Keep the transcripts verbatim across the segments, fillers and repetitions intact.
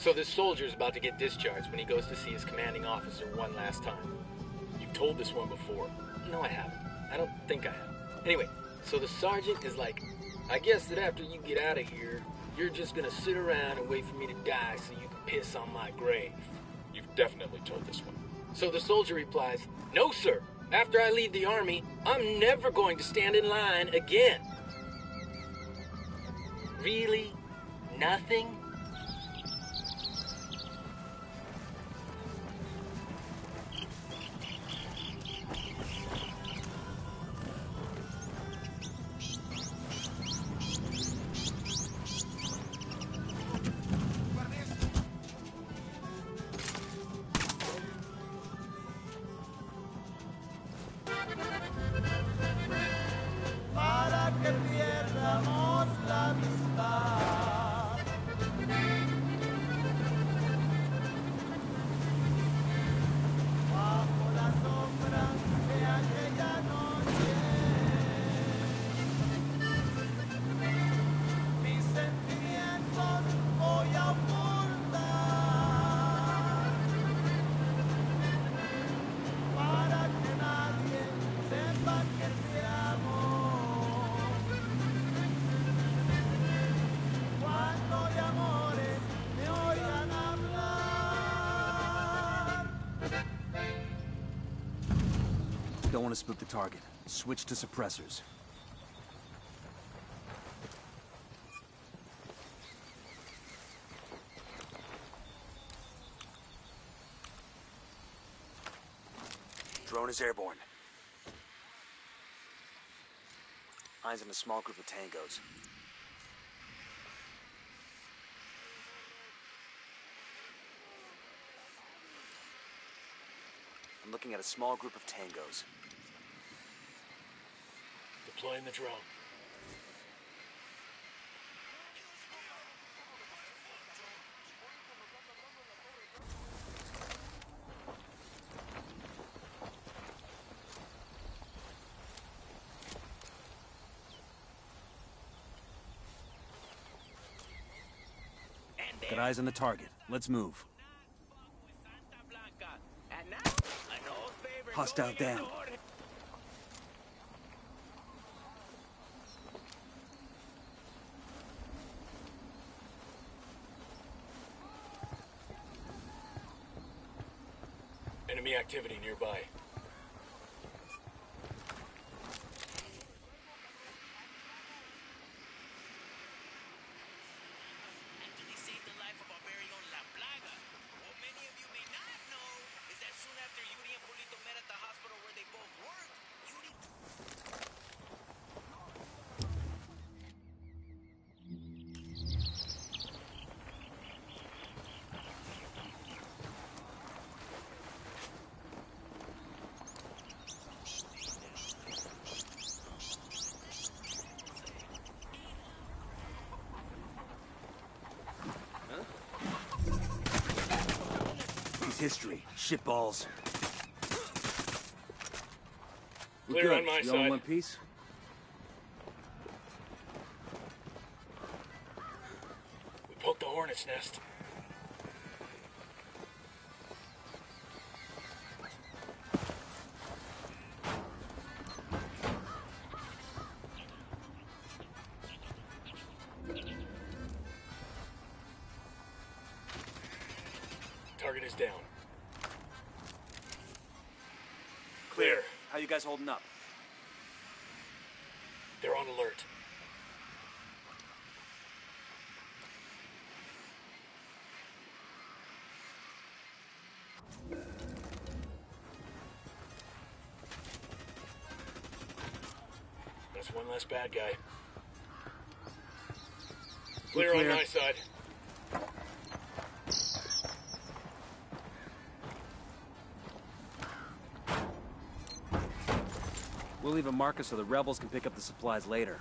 So this soldier's about to get discharged when he goes to see his commanding officer one last time. You've told this one before. No, I haven't. I don't think I have. Anyway, so the sergeant is like, I guess that after you get out of here, you're just gonna sit around and wait for me to die so you can piss on my grave. You've definitely told this one. So the soldier replies, no, sir. After I leave the army, I'm never going to stand in line again. Really? Nothing? Don't want to spook the target. Switch to suppressors. Drone is airborne. Eyes on a small group of tangos. I'm looking at a small group of tangos. Deploying the drone. Got eyes on the target. Let's move. Hostile down. Enemy activity nearby. History. Shitballs. Clear good. on my you side. All in one piece? We poked the hornet's nest. Target is down. Clear. How you guys holding up? They're on alert. That's one less bad guy. Clear, Clear. on my side. We'll leave a marker so the rebels can pick up the supplies later.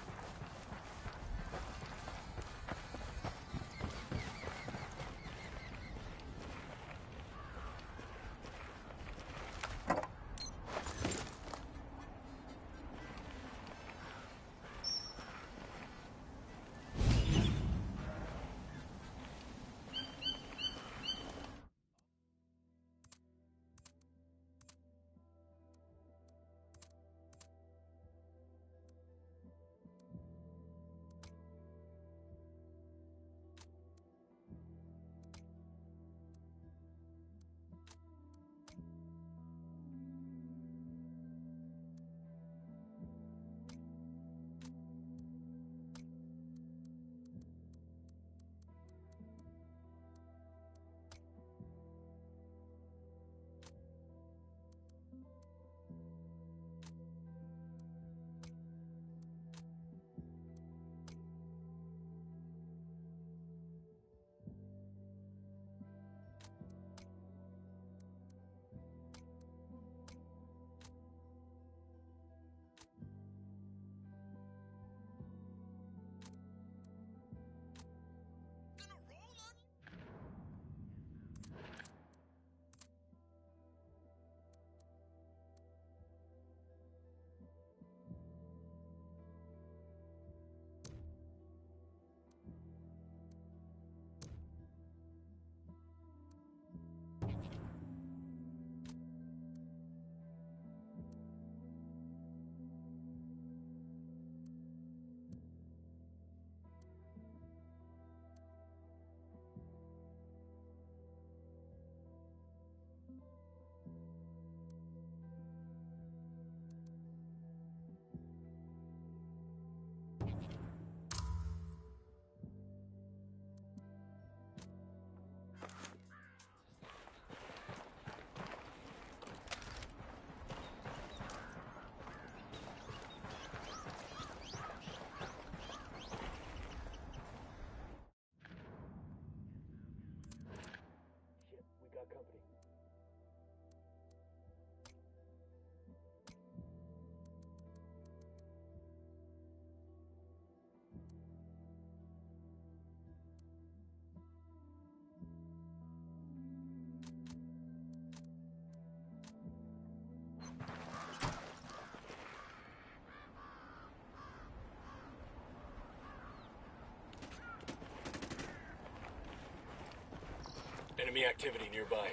Enemy activity nearby.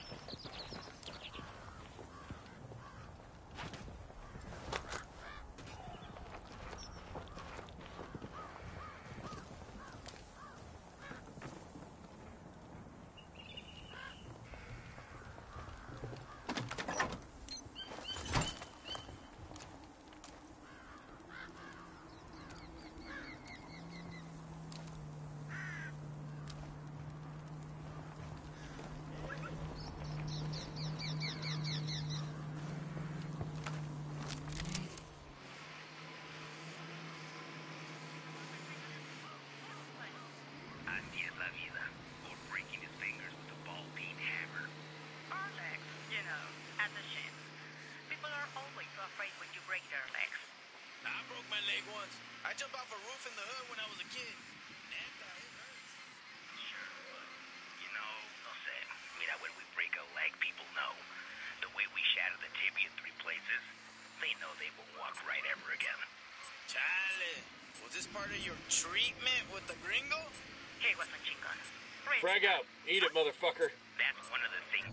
I jumped off a roof in the hood when I was a kid. Damn, God, it hurts. Sure, but, you know, no sé. Mira, when we break a leg, people know. The way we shatter the tibia in three places, they know they won't walk right ever again. Chale, was this part of your treatment with the gringo? Hey, what's a chingon? Frag out. Eat it, motherfucker. That's one of the things.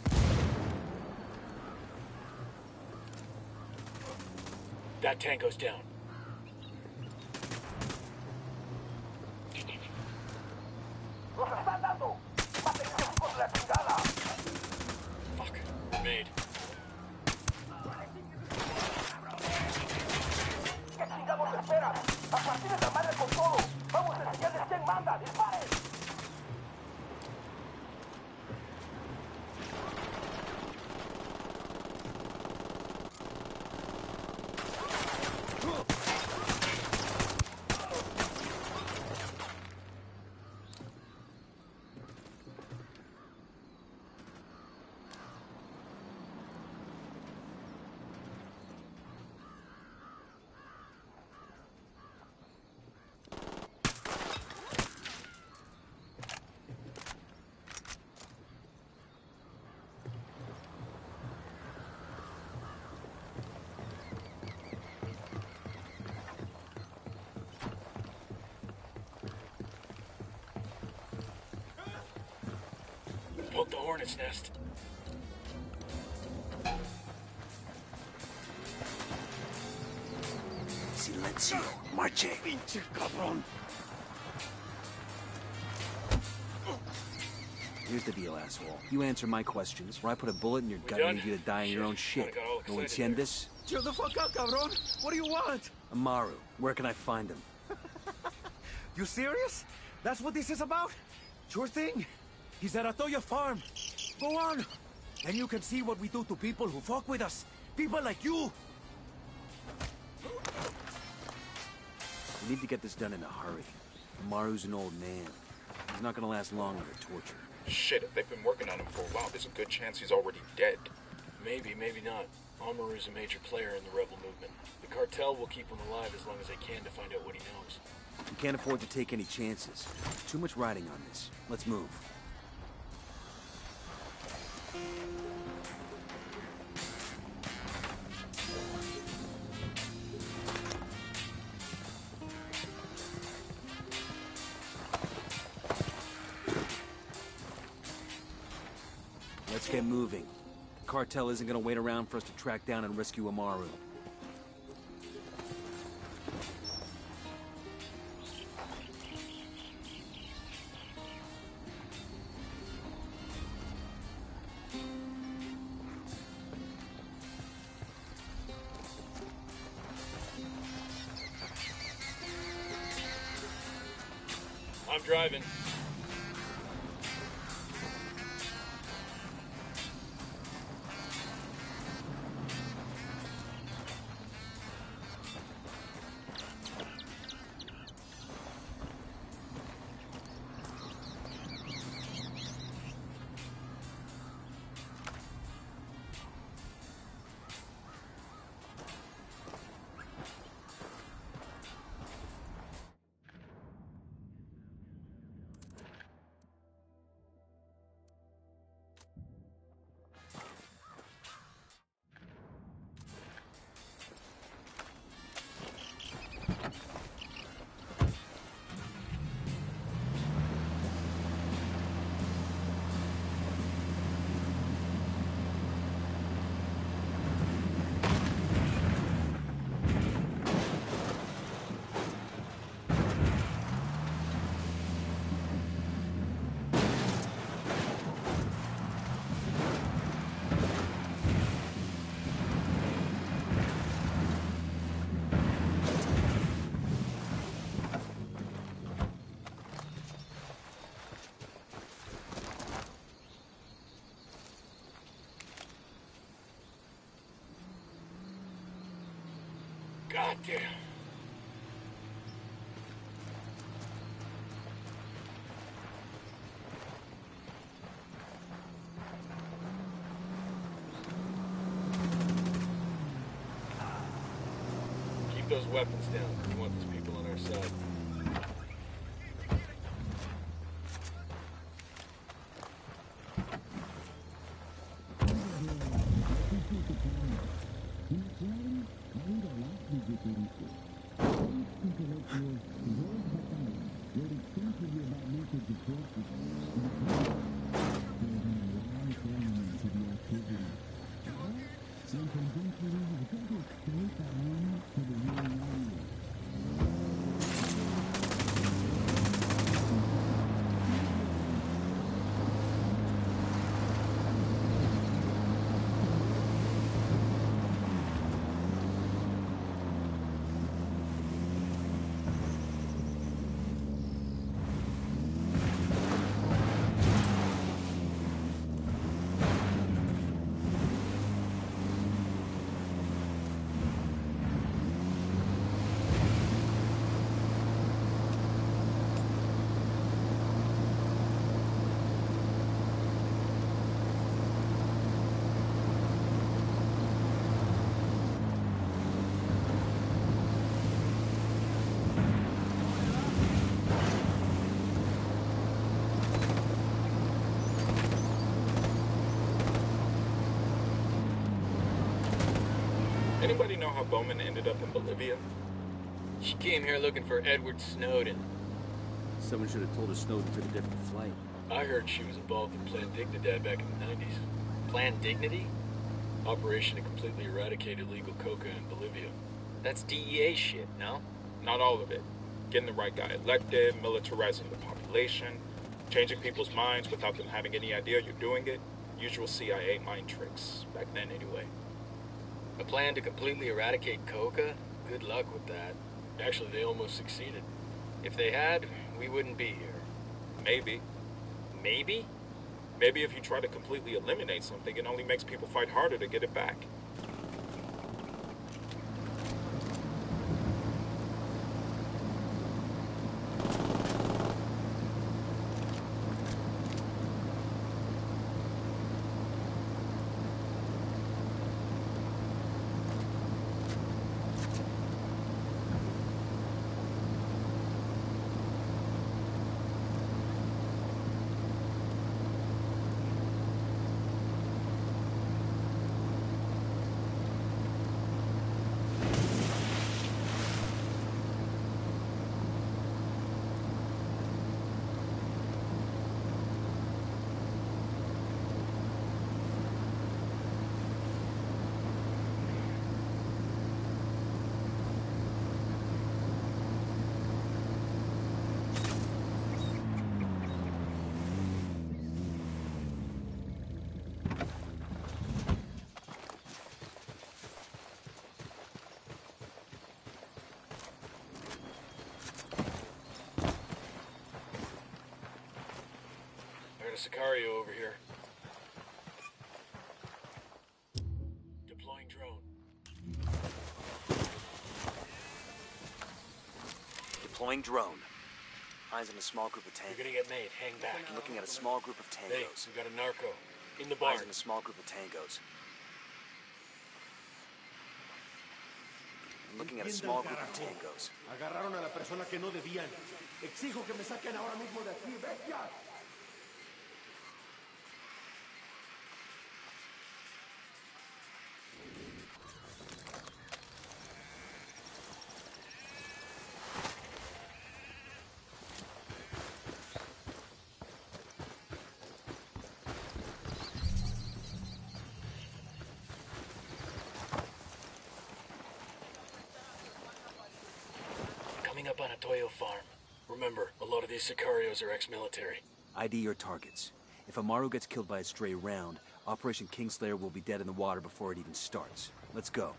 That tango's down. Fuck. We're made. Poke the hornet's nest. Silencio. Marche. Pinche cabrón. Here's the deal, asshole. You answer my questions, or I put a bullet in your We gut done? and leave you to die in your own Shit, shit. I got all No excited entiendes? Chill the fuck out, cabrón. What do you want? Amaru, where can I find him? You serious? That's what this is about? Sure thing. He's at Atoya Farm. Go on. And you can see what we do to people who fuck with us. People like you. We need to get this done in a hurry. Amaru's an old man. He's not gonna last long under torture. Shit, if they've been working on him for a while, there's a good chance he's already dead. Maybe, maybe not. Amaru's a major player in the rebel movement. The cartel will keep him alive as long as they can to find out what he knows. We can't afford to take any chances. Too much riding on this. Let's move. Let's get moving. The cartel isn't gonna wait around for us to track down and rescue Amaru. I'm driving. God damn. Keep those weapons down. We want these people on our side. Anybody know how Bowman ended up in Bolivia? She came here looking for Edward Snowden. Someone should have told her Snowden took a different flight. I heard she was involved in Plan Dignidad back in the nineties. Plan Dignity? Operation to completely eradicate illegal coca in Bolivia. That's D E A shit, no? Not all of it. Getting the right guy elected, militarizing the population, changing people's minds without them having any idea you're doing it. Usual C I A mind tricks, back then anyway. A plan to completely eradicate coca? Good luck with that. Actually, they almost succeeded. If they had, we wouldn't be here. Maybe. Maybe? Maybe if you try to completely eliminate something, it only makes people fight harder to get it back. Sicario over here. Deploying drone. Deploying drone. Eyes on a small group of You're tangos. gonna get made. Hang back. I'm looking at a small group of Hey, tangos. we got a narco. In the barn. Eyes on a small group of tangos. I'm looking at a small group of tangos. Agarraron a la persona que no debían. Exijo que me saquen ahora mismo de aquí. ¡Ven ya! Coming up on a Toyo farm. Remember, a lot of these Sicarios are ex-military. I D your targets. If Amaru gets killed by a stray round, Operation Kingslayer will be dead in the water before it even starts. Let's go.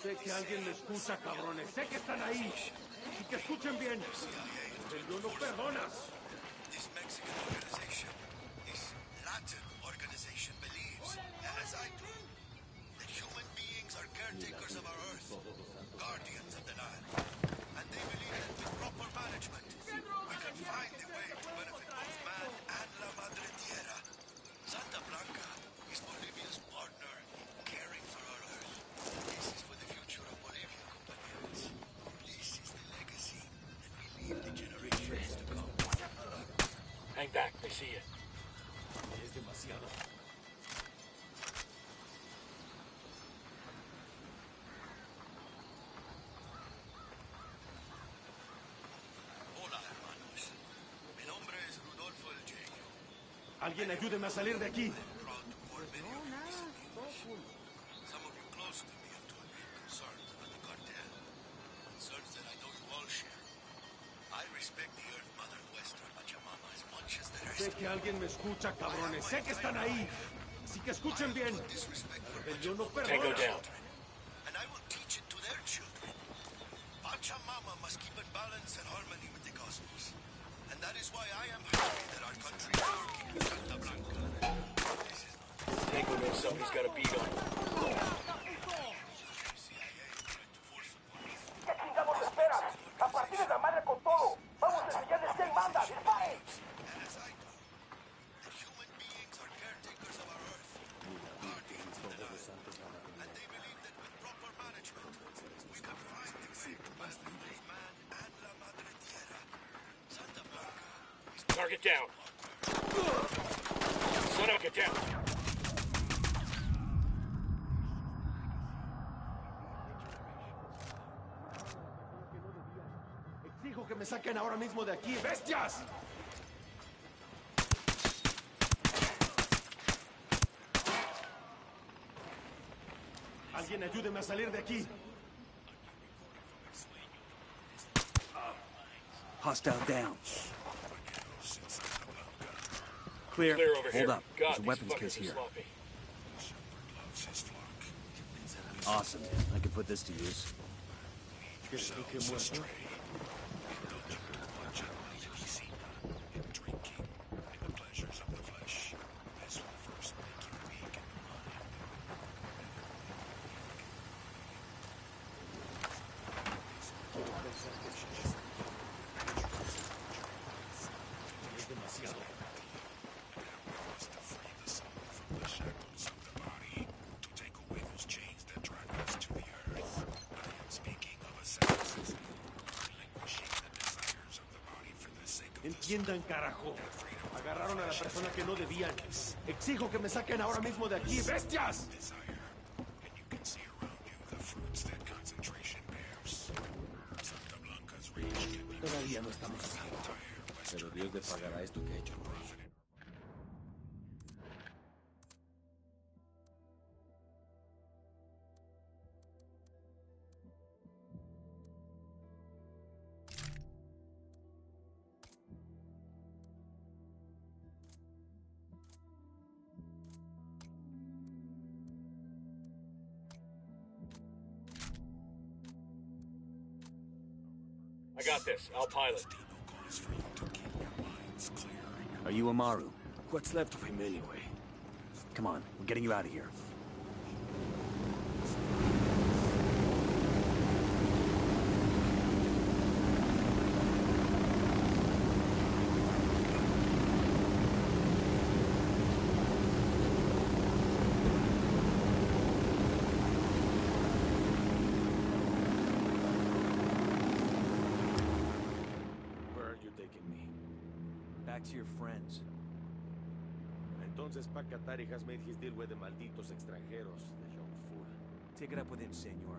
Sé que alguien me escucha, cabrones. Sé que están ahí. Y que escuchen bien. El Dios no perdona. This Mexican organization, this Latin organization believes, as I do, that human beings are caretakers of our earth, guardians of the land. And they believe that with proper management, we can find a way to benefit both man and la madre tierra. Santa Blanca is Bolivia's partner in caring for our earth. This is for the future of Bolivia, compañeros. This is the legacy that we leave the generations to come. Hang back, they see you. Es demasiado. Hola, hermanos. Mi nombre es Rudolfo El Genio. Alguien ayúdeme a salir de aquí. Proud to form many of you recent English. Some of you close to me have told me concerns about the cartel. Concerns that I know you all share. I respect the Earth Mother Nuestra, Pachamama, as much as the rest Sé of que you. alguien me escucha, cabrones. Sé que están ahí. Así que escuchen bien. Disrespect for El Dios no Tango perdona. down. and I will teach it to their children. Pachamama must keep in balance and harmony with the cosmos. And that is why I am happy that our country is working with Santa Blanca. This is not Tango knows somebody's got a beat on him. C I A tried to force upon us. ¿Qué chingados esperan? ¡A partir de la madre con todo! ¡Vamos a enseñarles quién manda! ¡Disparen! And as I do, that human beings are caretakers of our earth, guardians of the land. And they believe that with proper management, we can find a way to benefit both man and la madre tierra. Santa Blanca is Target down. Son of a get down. Exijo que me saquen ahora mismo de aquí. ¡Bestias! Alguien ayúdeme a salir de aquí. Hostile down. Clear. Clear over Hold here. up. God, There's a these weapons fuckers case are here. sloppy. Awesome. I can put this to use. Entiendan, carajo. Agarraron a la persona que no debían. Exijo que me saquen ahora mismo de aquí. ¡Bestias! Todavía no estamos a salvo. Pero Dios le pagará esto que ha hecho. I got this. I'll pilot. Are you Amaru? What's left of him anyway? Come on, we're getting you out of here. Where are you taking me? Back to your friends. Entonces Pac Katari has made his deal with the malditos extranjeros, the young fool. Take it up with him, senor.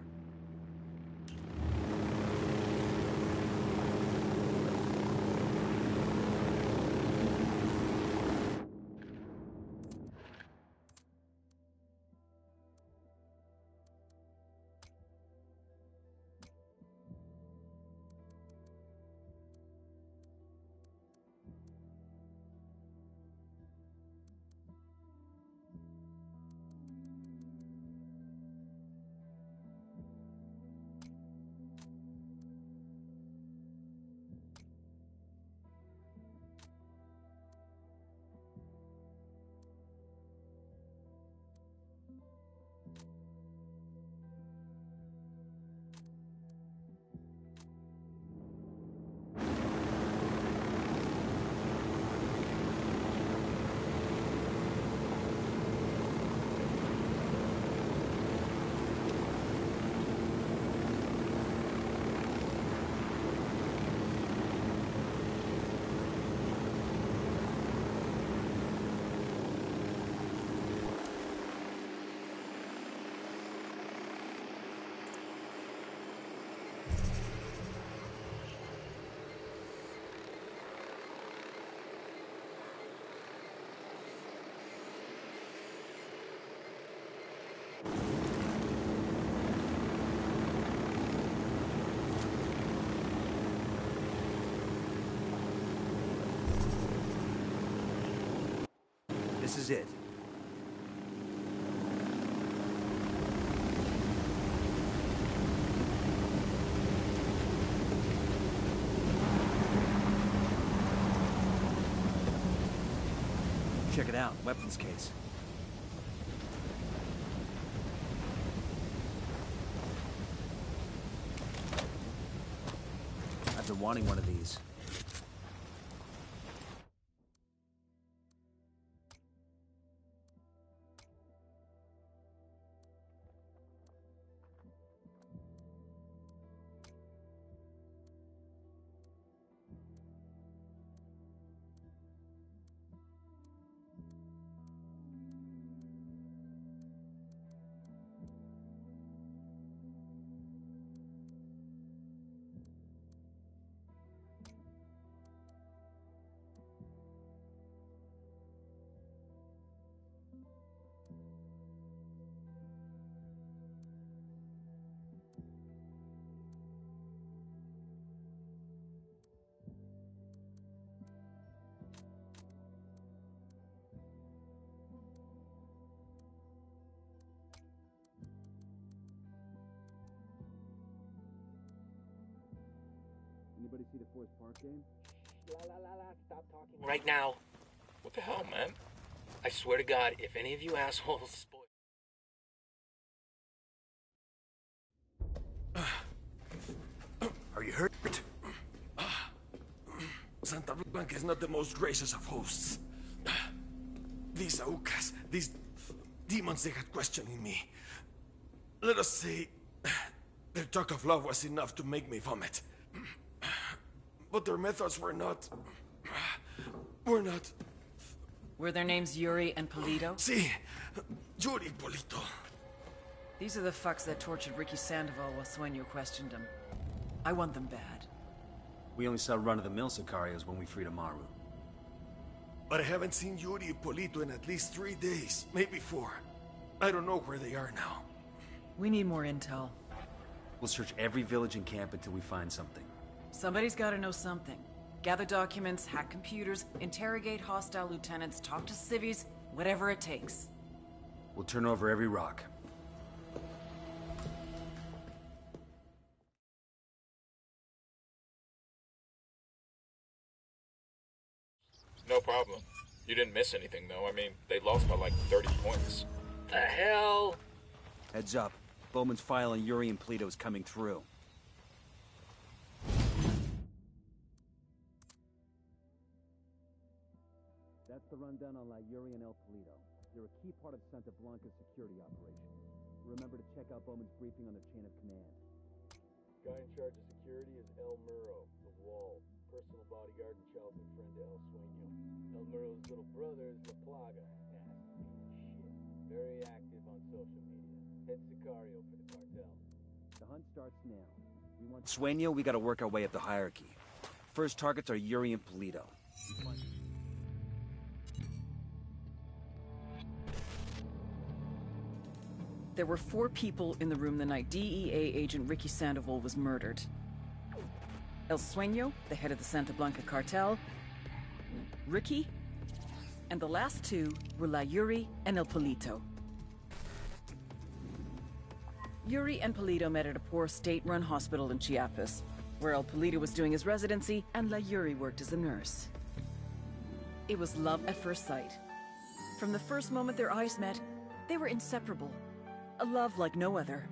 This is it. Check it out, weapons case. I've been wanting one of these. Anybody see the Forest Park game? La la la la, stop talking right now. What the hell, man? I swear to God, if any of you assholes spoil... Are you hurt? Santa Blanca is not the most gracious of hosts. These Aucas, these demons they had questioning me. Let us say, their talk of love was enough to make me vomit. But their methods were not... were not... Were their names Yuri and Polito? Si, Yuri Polito. These are the fucks that tortured Ricky Sandoval while Sueño questioned him. I want them bad. We only saw run-of-the-mill Sicarios when we freed Amaru. But I haven't seen Yuri and Polito in at least three days, maybe four. I don't know where they are now. We need more intel. We'll search every village and camp until we find something. Somebody's gotta know something. Gather documents, hack computers, interrogate hostile lieutenants, talk to civvies, whatever it takes. We'll turn over every rock. No problem. You didn't miss anything, though. I mean, they lost by like thirty points. The hell? Heads up. Bowman's file on Yuri and Polito is coming through. That's the rundown on La Yuri and El Polito. They're a key part of Santa Blanca's security operation. Remember to check out Bowman's briefing on their chain of command. Guy in charge of security is El Muro, the Wall, personal bodyguard and childhood friend to El Sueño. El Muro's little brother is La Plaga. Nasty shit. Very active on social media. Head Sicario for the cartel. The hunt starts now. We want Sueño, we gotta work our way up the hierarchy. First targets are Yuri and Polito. There were four people in the room the night D E A agent Ricky Sandoval was murdered. El Sueño, the head of the Santa Blanca cartel, Ricky, and the last two were La Yuri and El Polito. Yuri and Polito met at a poor state-run hospital in Chiapas, where El Polito was doing his residency and La Yuri worked as a nurse. It was love at first sight. From the first moment their eyes met, they were inseparable. A love like no other.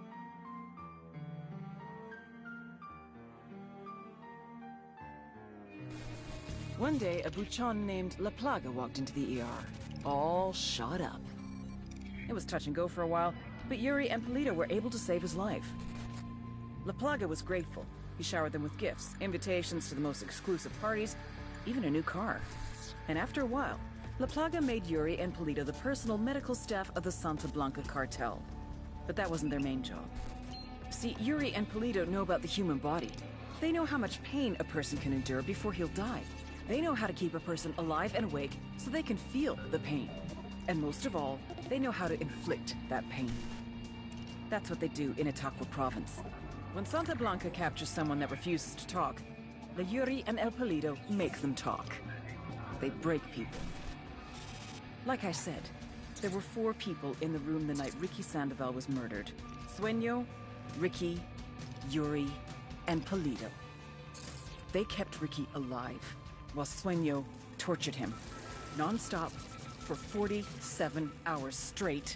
One day, a buchon named La Plaga walked into the E R, all shot up. It was touch and go for a while, but Yuri and Polito were able to save his life. La Plaga was grateful. He showered them with gifts, invitations to the most exclusive parties, even a new car. And after a while, La Plaga made Yuri and Polito the personal medical staff of the Santa Blanca cartel. But that wasn't their main job. See, Yuri and Polito know about the human body. They know how much pain a person can endure before he'll die. They know how to keep a person alive and awake so they can feel the pain. And most of all, they know how to inflict that pain. That's what they do in Itaqua province. When Santa Blanca captures someone that refuses to talk, La Yuri and El Polito make them talk. They break people. Like I said, there were four people in the room the night Ricky Sandoval was murdered. Sueño, Ricky, Yuri, and Polito. They kept Ricky alive, while Sueño tortured him, non-stop, for forty-seven hours straight.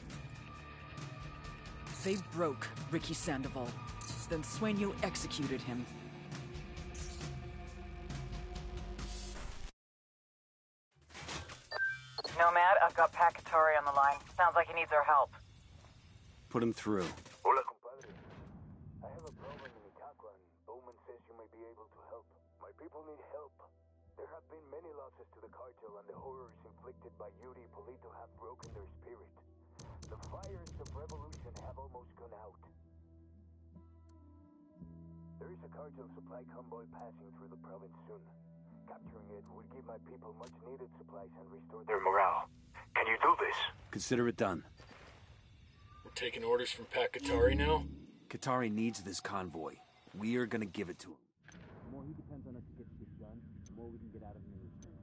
They broke Ricky Sandoval. Then Sueño executed him. Nomad, I've got Pakatari on the line. Sounds like he needs our help. Put him through. Hola, compadre. I have a problem in Itaqua, and Bowman says you may be able to help. My people need help. There have been many losses to the cartel, and the horrors inflicted by Yuri Polito have broken their spirit. The fires of revolution have almost gone out. There is a cartel supply convoy passing through the province soon. Capturing it would give my people much needed supplies and restore their morale. Can you do this? Consider it done. We're taking orders from Pakatari now? Qatari needs this convoy. We are gonna give it to him. The more he depends on us to get shit done, the more we can get out of him in return.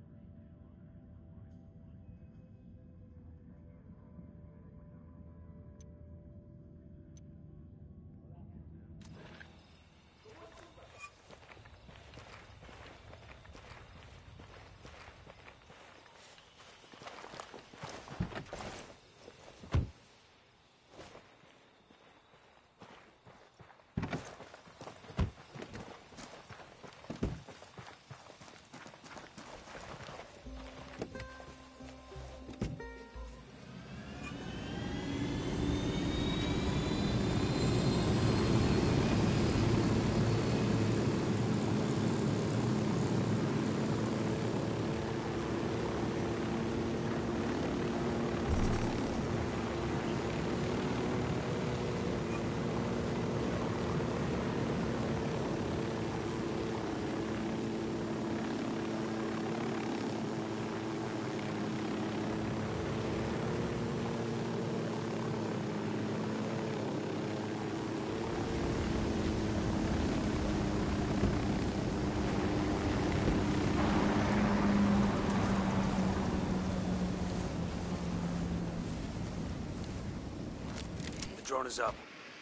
Drone is up.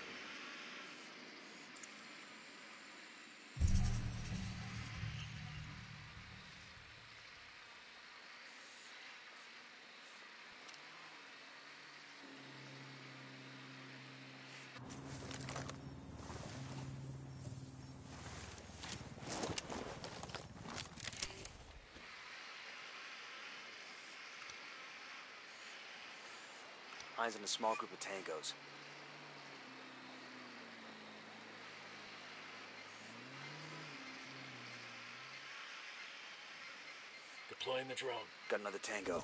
Eyes on a small group of tangos. Deploying the drone. Got another tango.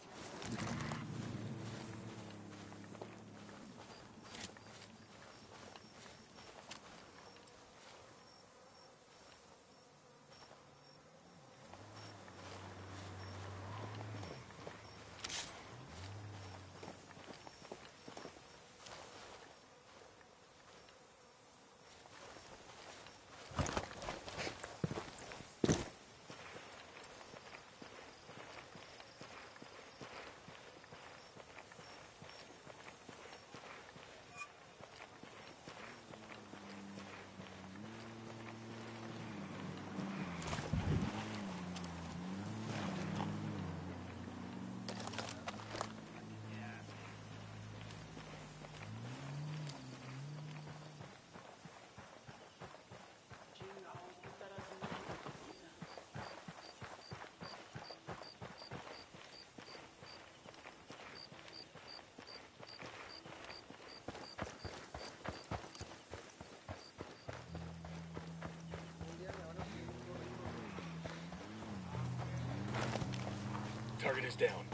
Target is down.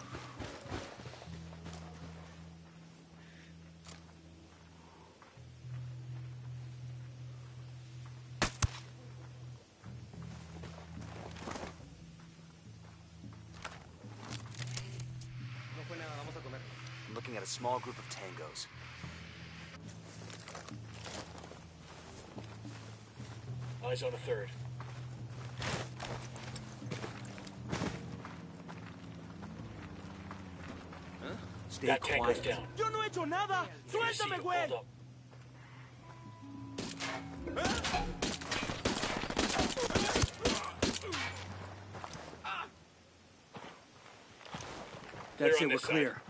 I'm looking at a small group of tangos. Eyes on a third. Stay That tango's quiet. down. Yo no he hecho nada. Suéltame, güey. Hold up. That's Clear on it, we're this side. clear.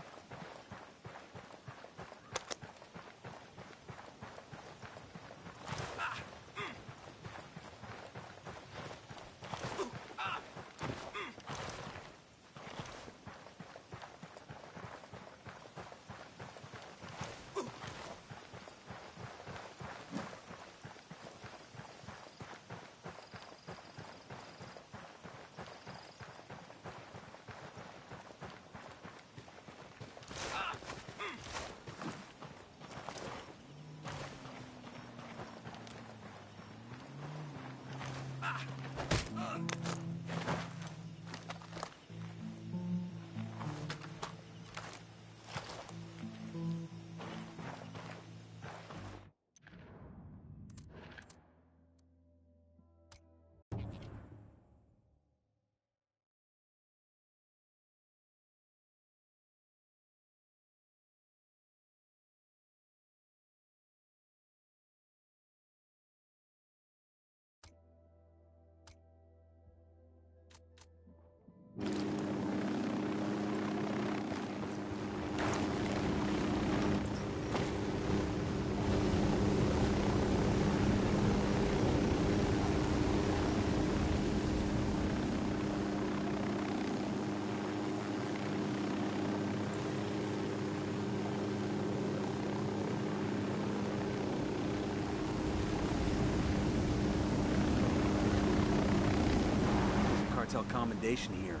Cartel commendation here.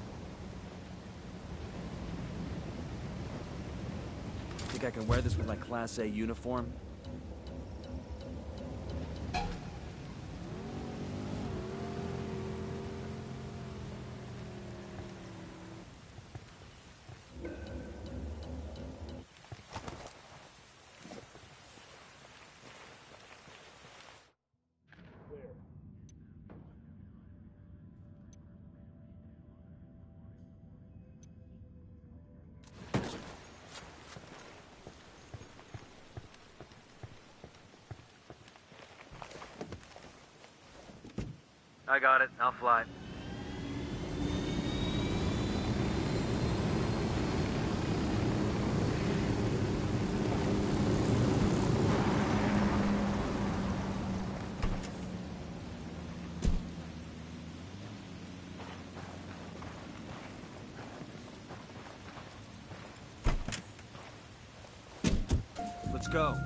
Think I can wear this with my Class A uniform? I got it. I'll fly. Let's go.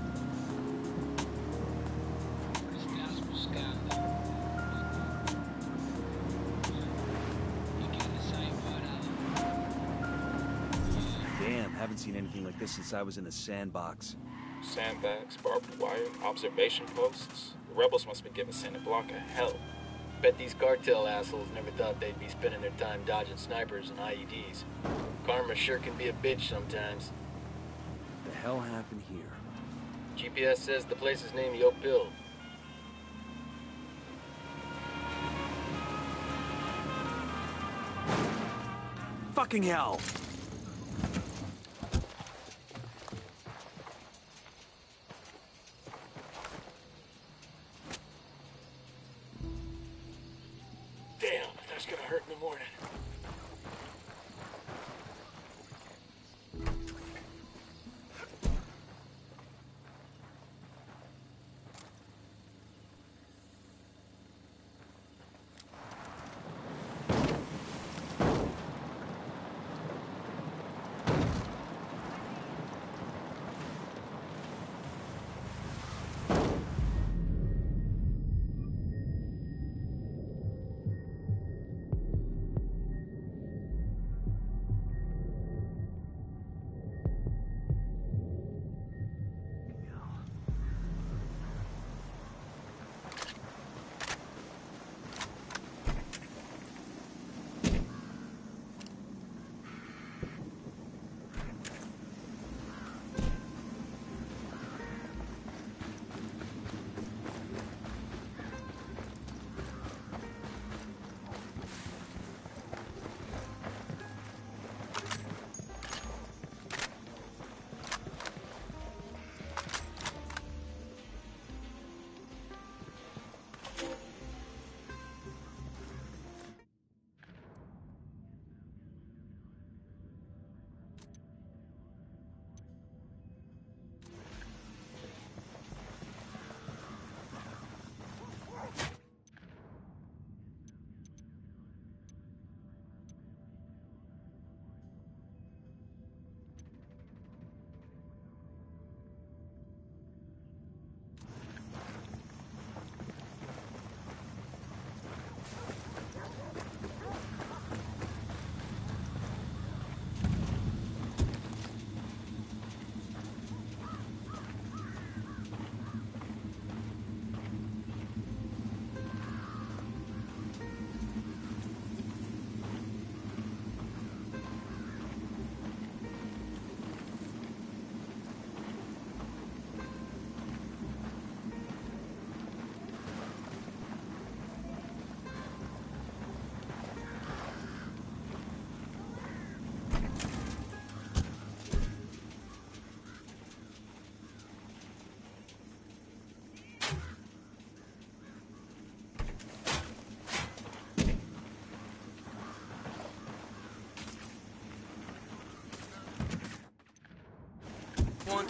Damn, haven't seen anything like this since I was in a sandbox. Sandbags, barbed wire, observation posts. The rebels must be giving Santa Blanca hell. Bet these cartel assholes never thought they'd be spending their time dodging snipers and I E Ds. Karma sure can be a bitch sometimes. What the hell happened here? G P S says the place is named Yoke Bill. Fucking hell! Damn, that's gonna hurt in the morning.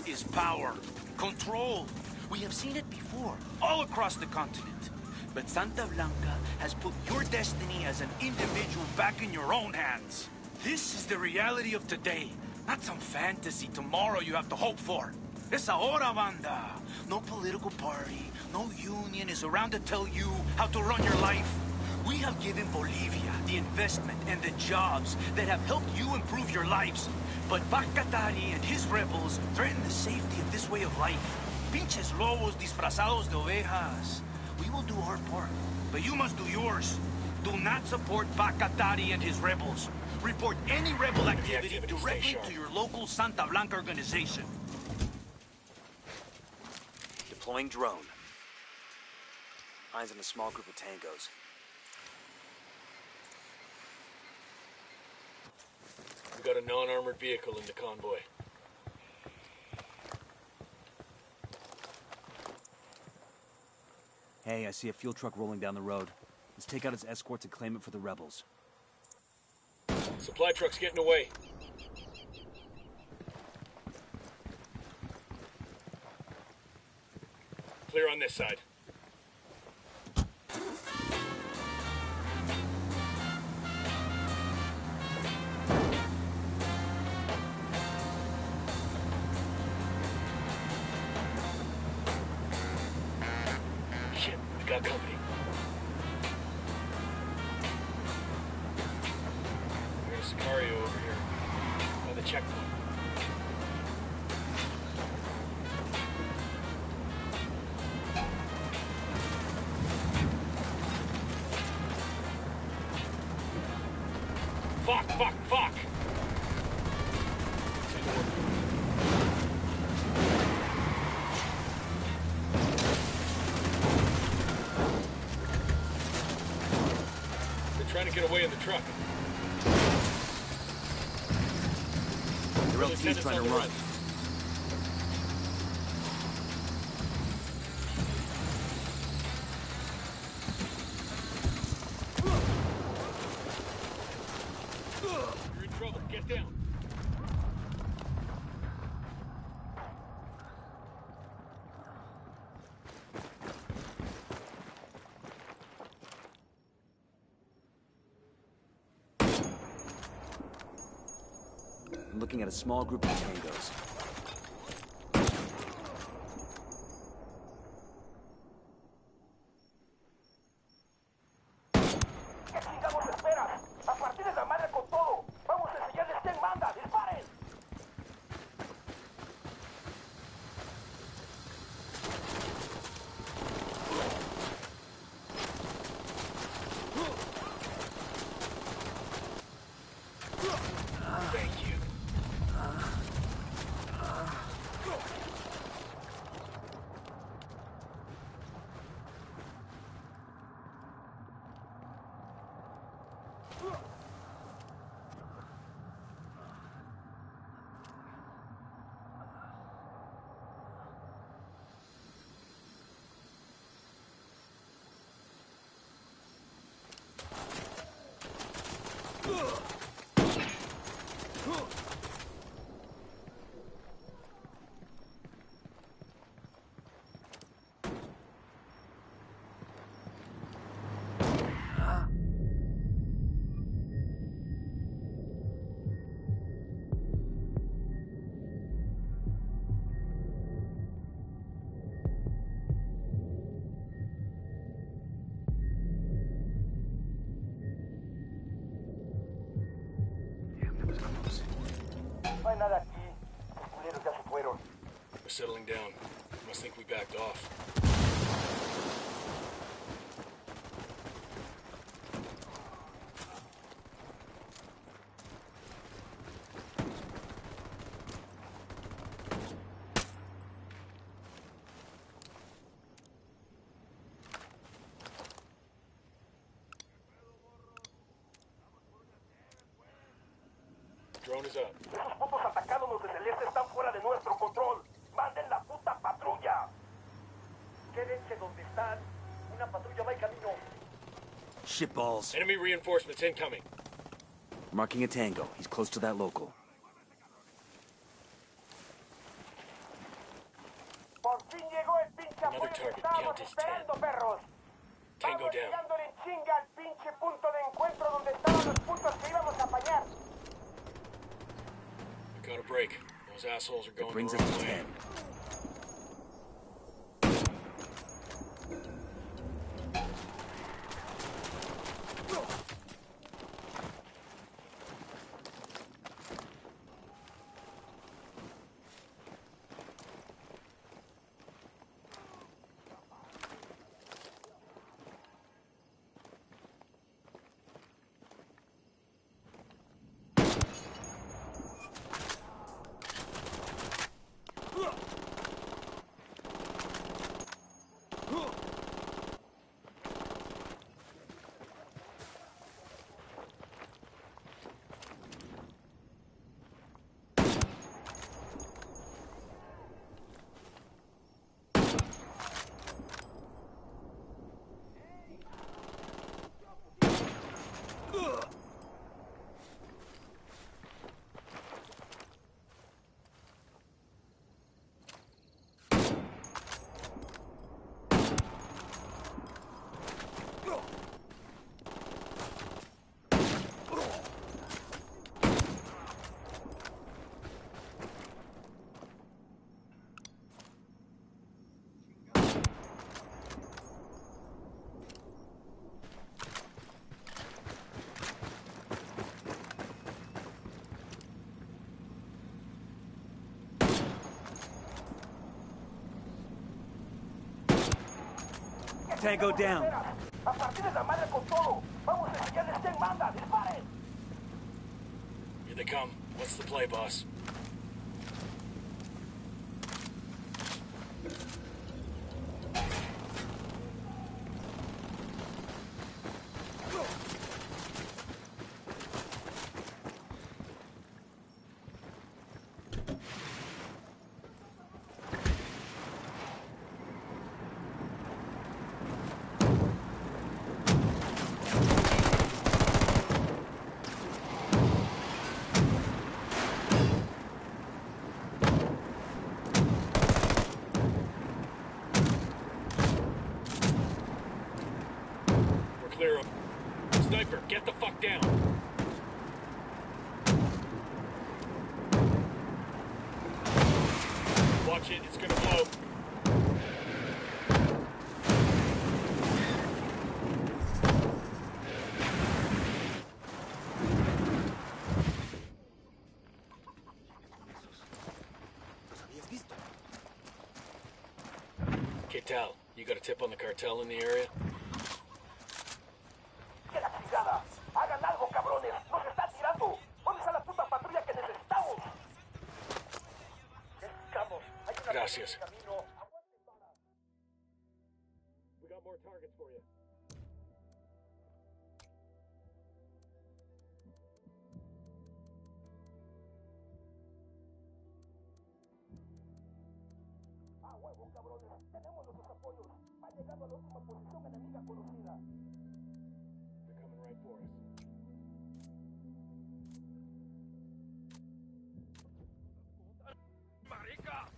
is power. Control. We have seen it before, all across the continent. But Santa Blanca has put your destiny as an individual back in your own hands. This is the reality of today, not some fantasy tomorrow you have to hope for. Es ahora, banda. No political party, no union is around to tell you how to run your life. We have given Bolivia the investment and the jobs that have helped you improve your lives. But Bacatari and his rebels threaten the safety of this way of life. Pinches lobos disfrazados de ovejas. We will do our part, but you must do yours. Do not support Bacatari and his rebels. Report any rebel activity, activity directly to your local Santa Blanca organization. Deploying drone. Eyes on a small group of tangos. We got a non-armored vehicle in the convoy. Hey, I see a fuel truck rolling down the road. Let's take out its escorts and claim it for the rebels. Supply truck's getting away. Clear on this side. Shit, we got company. There's Sicario over here, by the checkpoint. Fuck, fuck, fuck! They're trying to get away in the truck. Their L T's trying to run. You're in trouble. Get down. I'm looking at a small group of tangos. ¿Qué chingados esperas? A partir de la madre con todo. Vamos a enseñarles quién manda. ¡Disparen! Thank you. No hay nada aquí. Los culeros ya se fueron. We're settling down. Must think we backed off. Drone is up. Esos putos atacándonos desde el este están fuera de nuestro control. ¡Manden la puta patrulla! Quédense donde están. Una patrulla va en camino. Shitballs. Enemy reinforcements incoming. Marking a tango. He's close to that local. Por fin llegó el pinche Another apoyo que target. estábamos Count as ten. esperando, perros. Tango Vamos down. llegándole en chinga al pinche punto de encuentro donde estaban los putos que íbamos a apañar. We got a break. Those assholes are going Brings the us wrong to way. ten. Tango down. A partir de la madre con todo. Vamos a enseñarles quién manda. Disparen. Here they come. What's the play, boss? Clear up. Sniper, get the fuck down. Watch it, it's gonna blow. Ketal, you got a tip on the cartel in the area? ¡Que la chingada! ¡Hagan algo, cabrones! ¡Nos están tirando! ¿Dónde está la puta patrulla que necesitamos? Estamos. Hay una Gracias. patrulla en camino. Aguanten balas. We got more targets for you. ¡A huevo, cabrones! Tenemos nuestros apoyos. Va llegando a la última posición enemiga conocida. They're coming right for us. ¡Marica!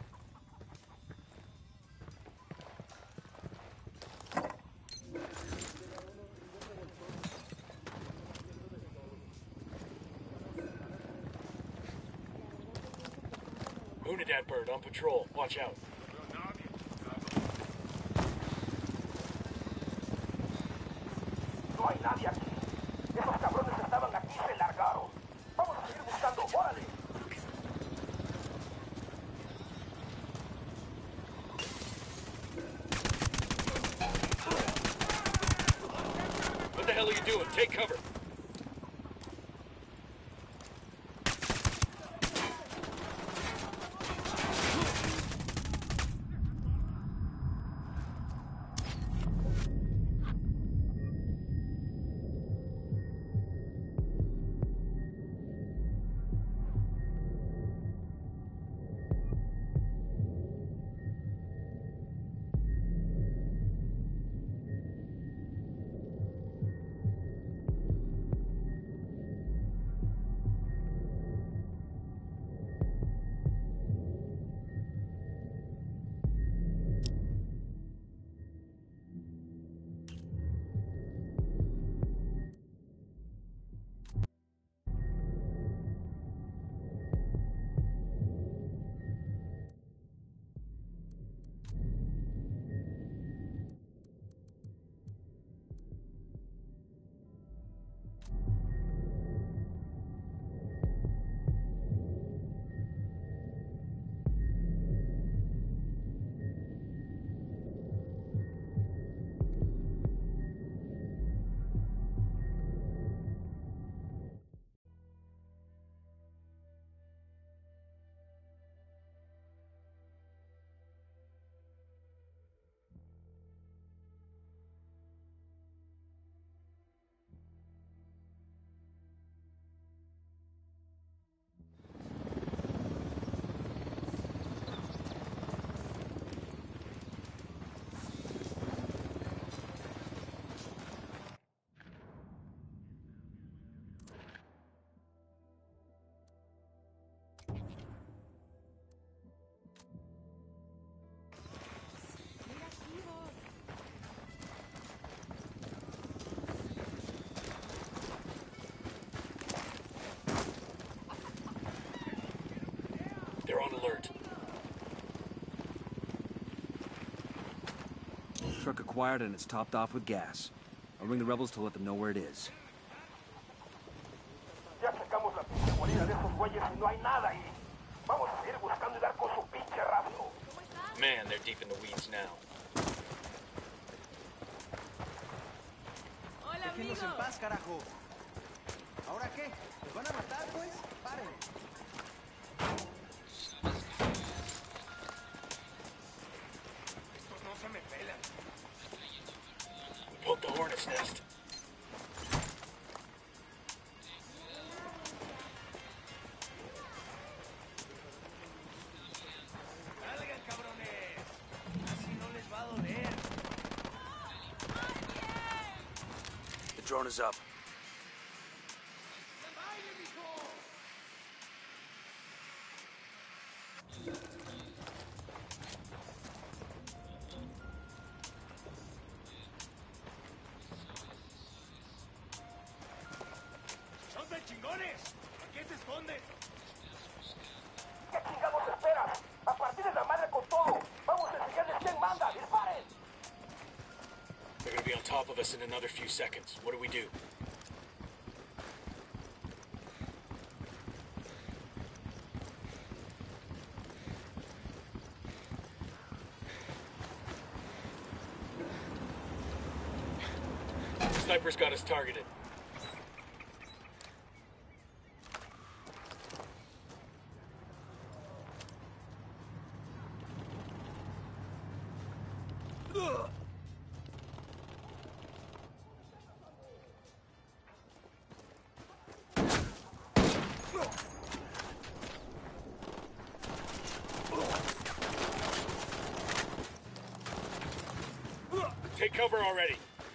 Unidad bird on patrol. Watch out. No hay nadie aquí. Esos cabrones estaban aquí y se largaron. Vamos a seguir buscando. ¡Órale! What the hell are you doing? Take cover. alert. Truck acquired and it's topped off with gas. I'll ring the rebels to let them know where it is. Ya checamos la pinche guarida de esos güeyes y no hay nada ahí. Vamos a seguir buscando y dar con su pinche radio. Man, they're deep in the weeds now. Déjenos en paz, carajo. ¿Ahora qué? ¿Los van a matar, pues? Paren. Estos no se me pelan. Poke the hornet's nest. Salgan, cabrones. Así no les va a doler. The drone is up. ¡Son de chingones! ¿A qué se esconden? ¿Qué chingados esperas? ¡A partir de la madre con todo! ¡Vamos a enseñarles quién manda! ¡Disparen! They're gonna be on top of us in another few seconds. What do we do? Sniper's got us targeted. Take cover already.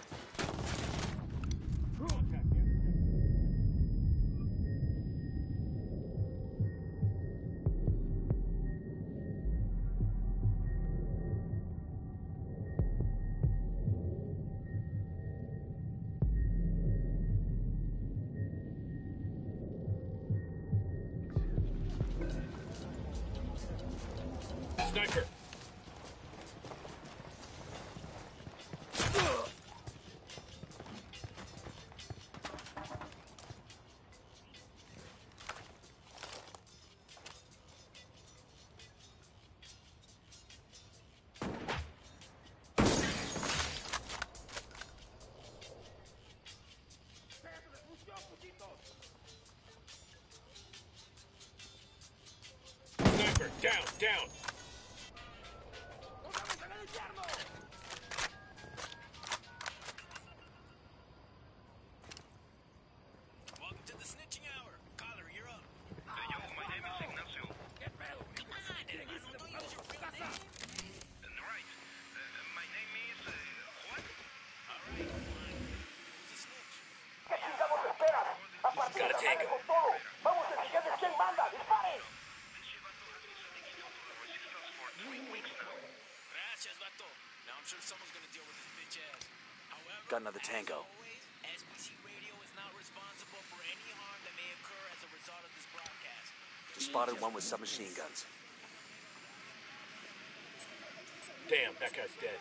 Sniper. Sniper, down, down. Welcome to the snitching hour. Collar, you're up. Hey, yo, my name is Ignacio. Come on, hermano, don't use your real name. Right. Uh, my name is uh, Juan. All right, fine. Who's the snitch? ¿Qué chingados esperas? ¡A partir de la madre con todo! ¡Vamos a enseñarles quién manda! ¡Disparen! Gracias, vato. Now I'm sure someone's gonna deal with this bitch ass. However, Got another tango. S B C Radio is not responsible for any harm that may occur as a result of this broadcast. Spotted one with submachine guns. Damn, that guy's dead.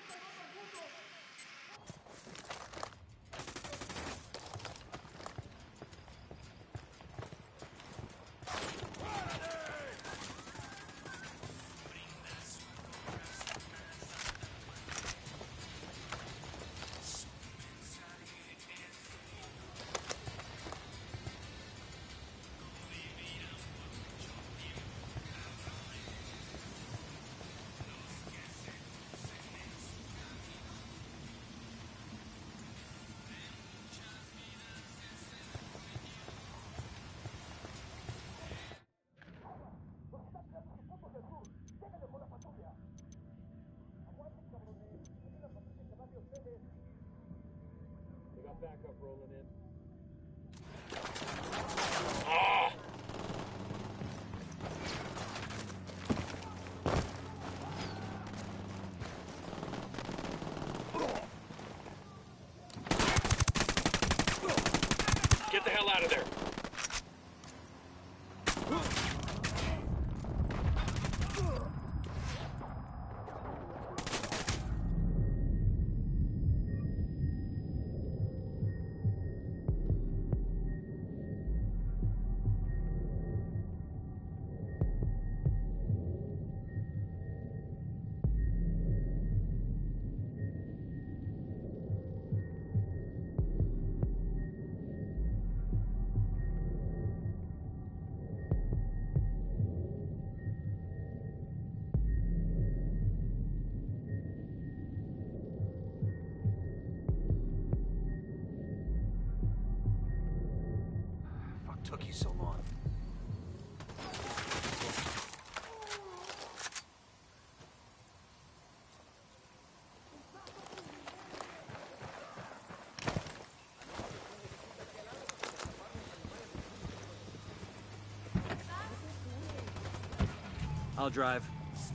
took you so long? I'll drive.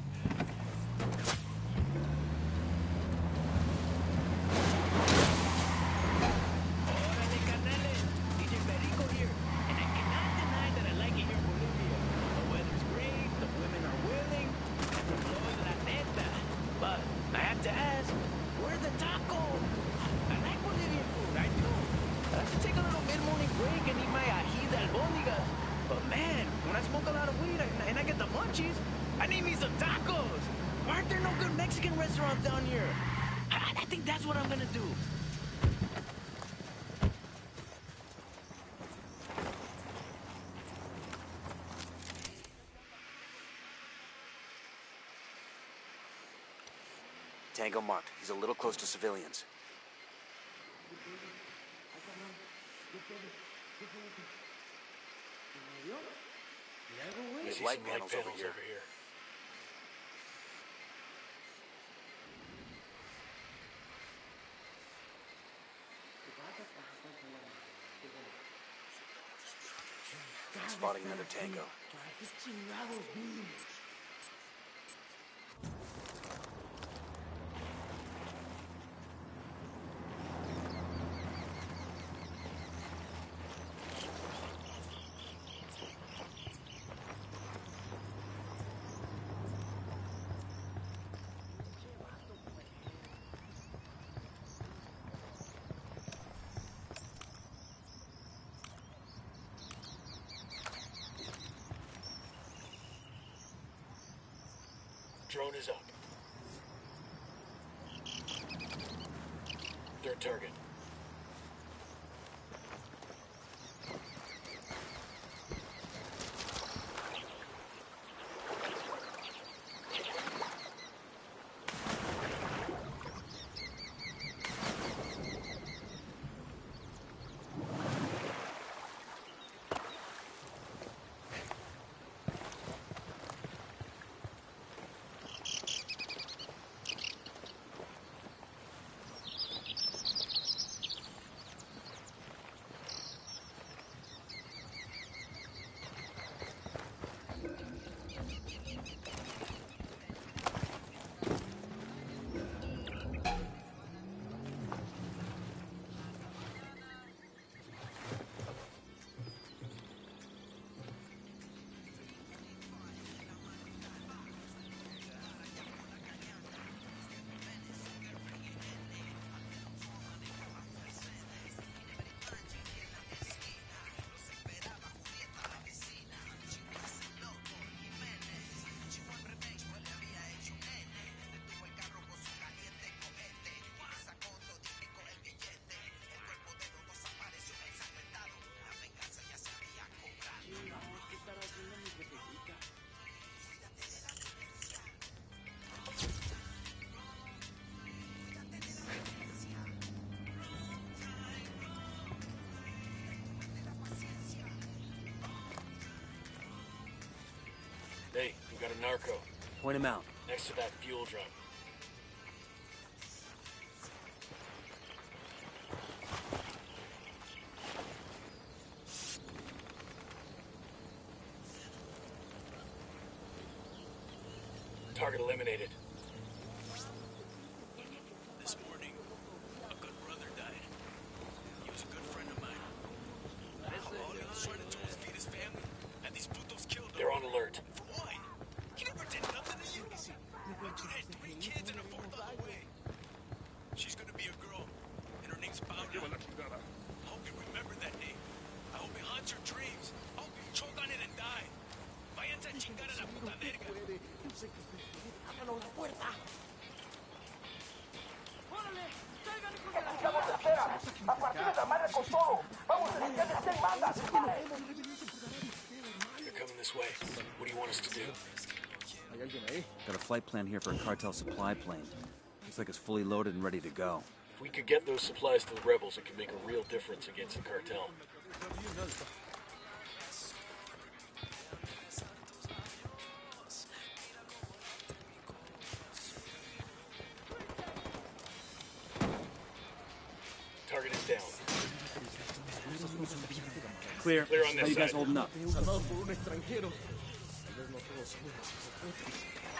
Órale, carnales. D J Perico here. And I cannot deny that I like it here in Bolivia. The weather's great, the women are willing, and the flow is la neta. But I have to ask, where's the tacos? I like Bolivian food, I do. I like to take a little mid-morning break and eat my ají de albóndigas. But man, when I smoke a lot of weed and and I get the munchies, I need me some tacos. Why aren't there no good Mexican restaurants down here? I, I think that's what I'm gonna do. Tango marked. He's a little close to civilians. I see light some panels light over panels here. over here. Spotting another tango. Drone is up. Third target. Hey, we got a narco. Point him out. Next to that fuel drum. Target eliminated. This morning, a good brother died. He was a good friend of mine. All he was trying to do was feed his family, and these putos killed him. They're on alert. For what? He never did nothing to you. My dude had three kids and a fourth on the way. She's gonna be a girl, and her name's Paula. I hope you remember that name. I hope it haunts your dreams. I hope you choke on it and die. Váyanse a chingar a la puta verga. A partir de la madre con todo. Vamos a enseñarles quién manda. They're coming this way. What do you want us to do? Got a flight plan here for a cartel supply plane. Looks like it's fully loaded and ready to go. If we could get those supplies to the rebels, it could make a real difference against the cartel. clear. Clear on How this you guys side. holding up? Salvados por un extranjero. Tal vez no todos somos nosotros.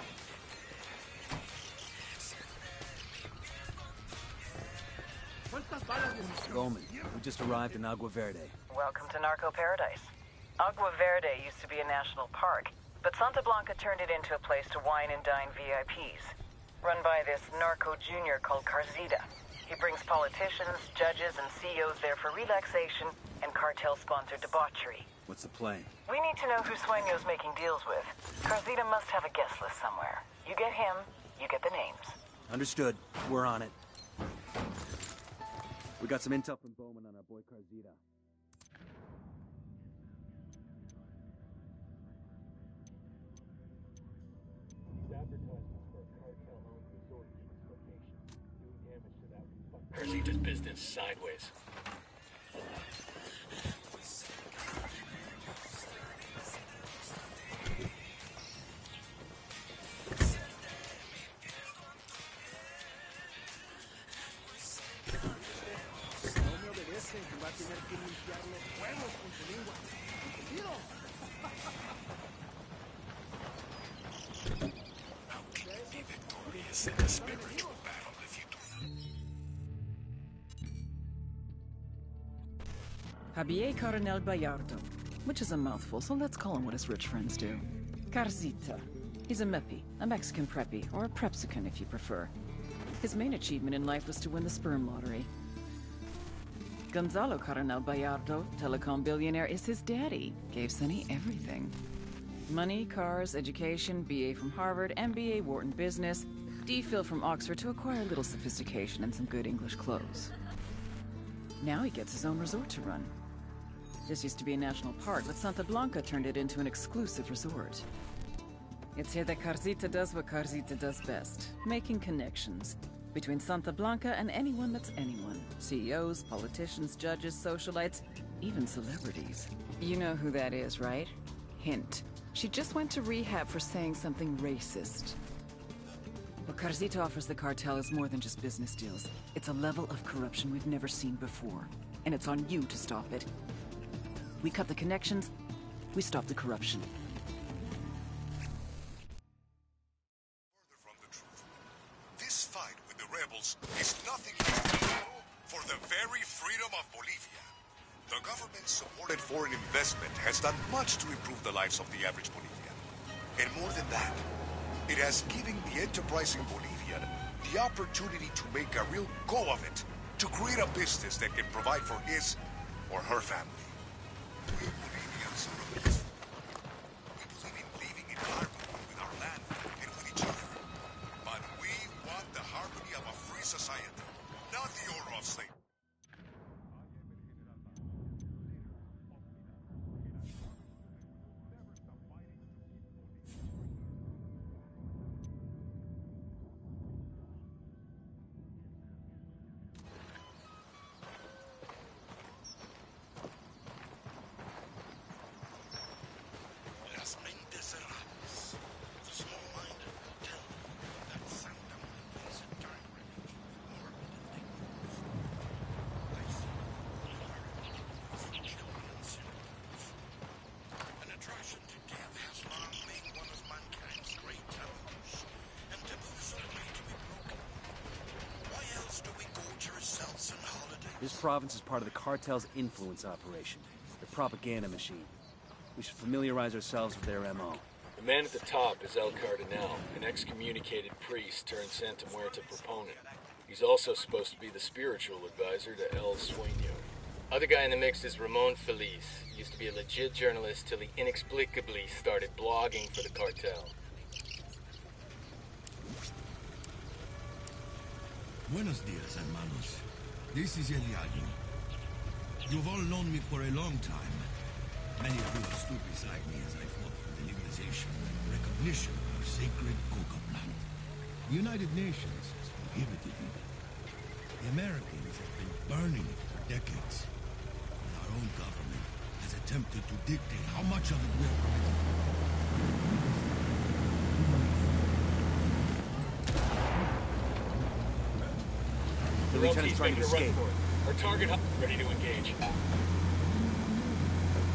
Bowman, we just arrived in Agua Verde. Welcome to Narco Paradise. Agua Verde used to be a national park, but Santa Blanca turned it into a place to wine and dine V I Ps. Run by this narco junior called Carzita. He brings politicians, judges, and C E Os there for relaxation and cartel-sponsored debauchery. What's the plan? We need to know who Sueño's making deals with. Carzita must have a guest list somewhere. You get him, you get the names. Understood. We're on it. We got some intel from Bowman on our boy Carzita. These advertisements for a cartel-owned resort in this location. Doing damage to that Carzita's business sideways. Va a tener que limpiar los huevos con su lengua. ¿Entendido? How can you be victorious in a spiritual battle if you do not? Javier Coronel Bayardo, which is a mouthful, so let's call him what his rich friends do. Carzita. He's a meppy, a Mexican preppy, or a prepsican if you prefer. His main achievement in life was to win the sperm lottery. Gonzalo Coronel Bayardo, telecom billionaire, is his daddy. Gave Sonny everything. Money, cars, education, B A from Harvard, M B A Wharton Business, D Phil from Oxford to acquire a little sophistication and some good English clothes. Now he gets his own resort to run. This used to be a national park, but Santa Blanca turned it into an exclusive resort. It's here that Carzita does what Carzita does best, making connections. Between Santa Blanca and anyone that's anyone. C E Os, politicians, judges, socialites, even celebrities. You know who that is, right? Hint. She just went to rehab for saying something racist. What Carzita offers the cartel is more than just business deals. It's a level of corruption we've never seen before. And it's on you to stop it. We cut the connections, we stop the corruption. Is nothing for the very freedom of Bolivia. The government-supported foreign investment has done much to improve the lives of the average Bolivian. And more than that, it has given the enterprising Bolivian the opportunity to make a real go of it, to create a business that can provide for his or her family. We Bolivians are a myth. We believe in living in harmony with our land and with each other. But we want the harmony of a free society, not the order of slavery. This province is part of the cartel's influence operation, the propaganda machine. We should familiarize ourselves with their M O. The man at the top is El Cardinal, an excommunicated priest turned Santa Muerta proponent. He's also supposed to be the spiritual advisor to El Sueño. Other guy in the mix is Ramon Feliz. He used to be a legit journalist till he inexplicably started blogging for the cartel. Buenos dias, hermanos. This is Eliagi. You've all known me for a long time. Many of you have stood beside me as I fought for the legalization and recognition of sacred coca plant. The United Nations has prohibited it. The Americans have been burning it for decades. And our own government has attempted to dictate how much of it we're permitted. The lieutenant's trying to escape. Our target hub ready to engage.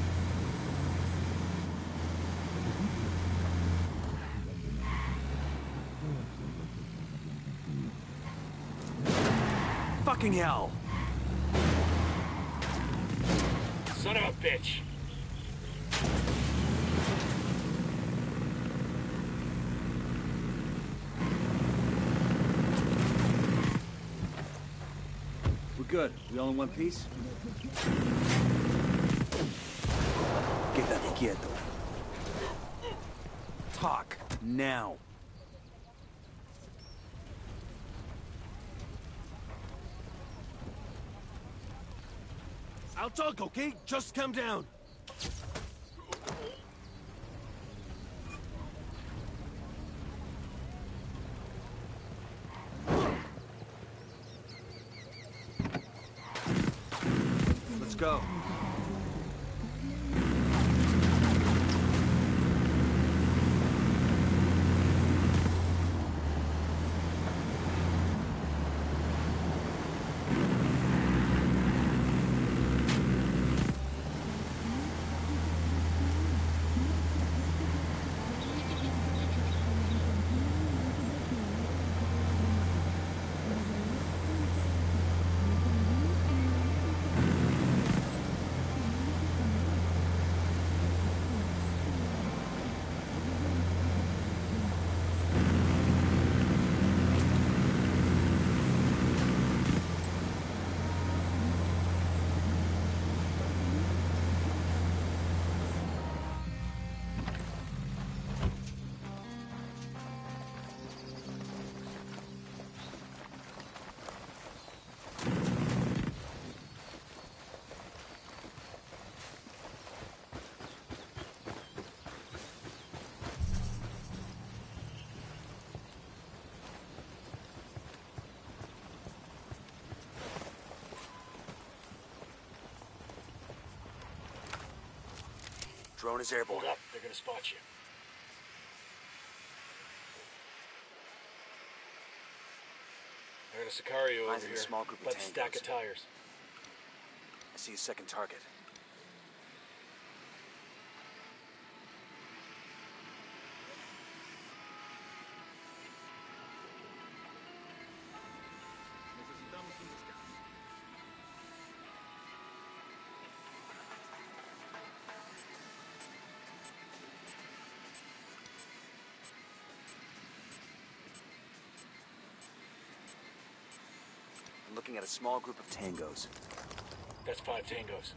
fucking hell! Son of a bitch! We're good. We all in one piece? Quédate quieto. Talk now. I'll talk, okay? Just calm down. Let's go. Drone is airborne. Hold up, they're gonna spot you. I got a Sicario Eyes over in a here. small group of Let's stack of tangos. tires. I see a second target. I'm looking at a small group of tangos. That's five tangos.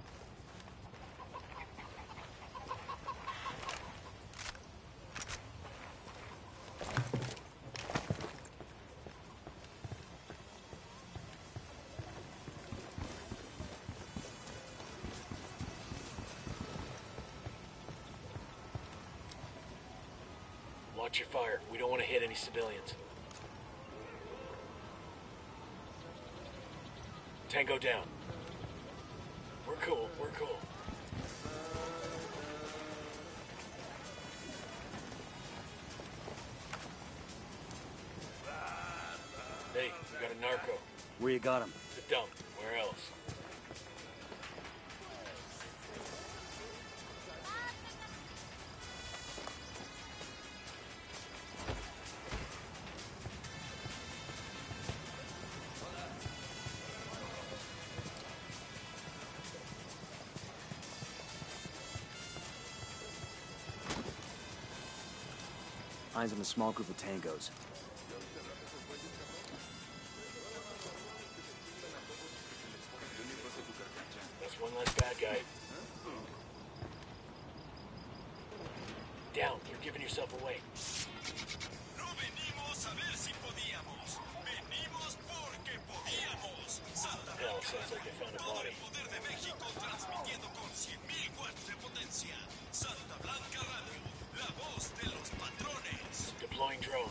Watch your fire. We don't want to hit any civilians. Tango down. We're cool, we're cool. Hey, we got a narco. Where you got him? The dump. Where else? Eyes on a small group of tangos. That's one less bad guy. Down. You're giving yourself away. No venimos a ver si podíamos. Venimos porque podíamos. Santa Hell, sounds like they found a todo body. el poder de México transmitiendo con cien mil watts de potencia. Santa Blanca Radio, la voz de los patrones. Deploying drone.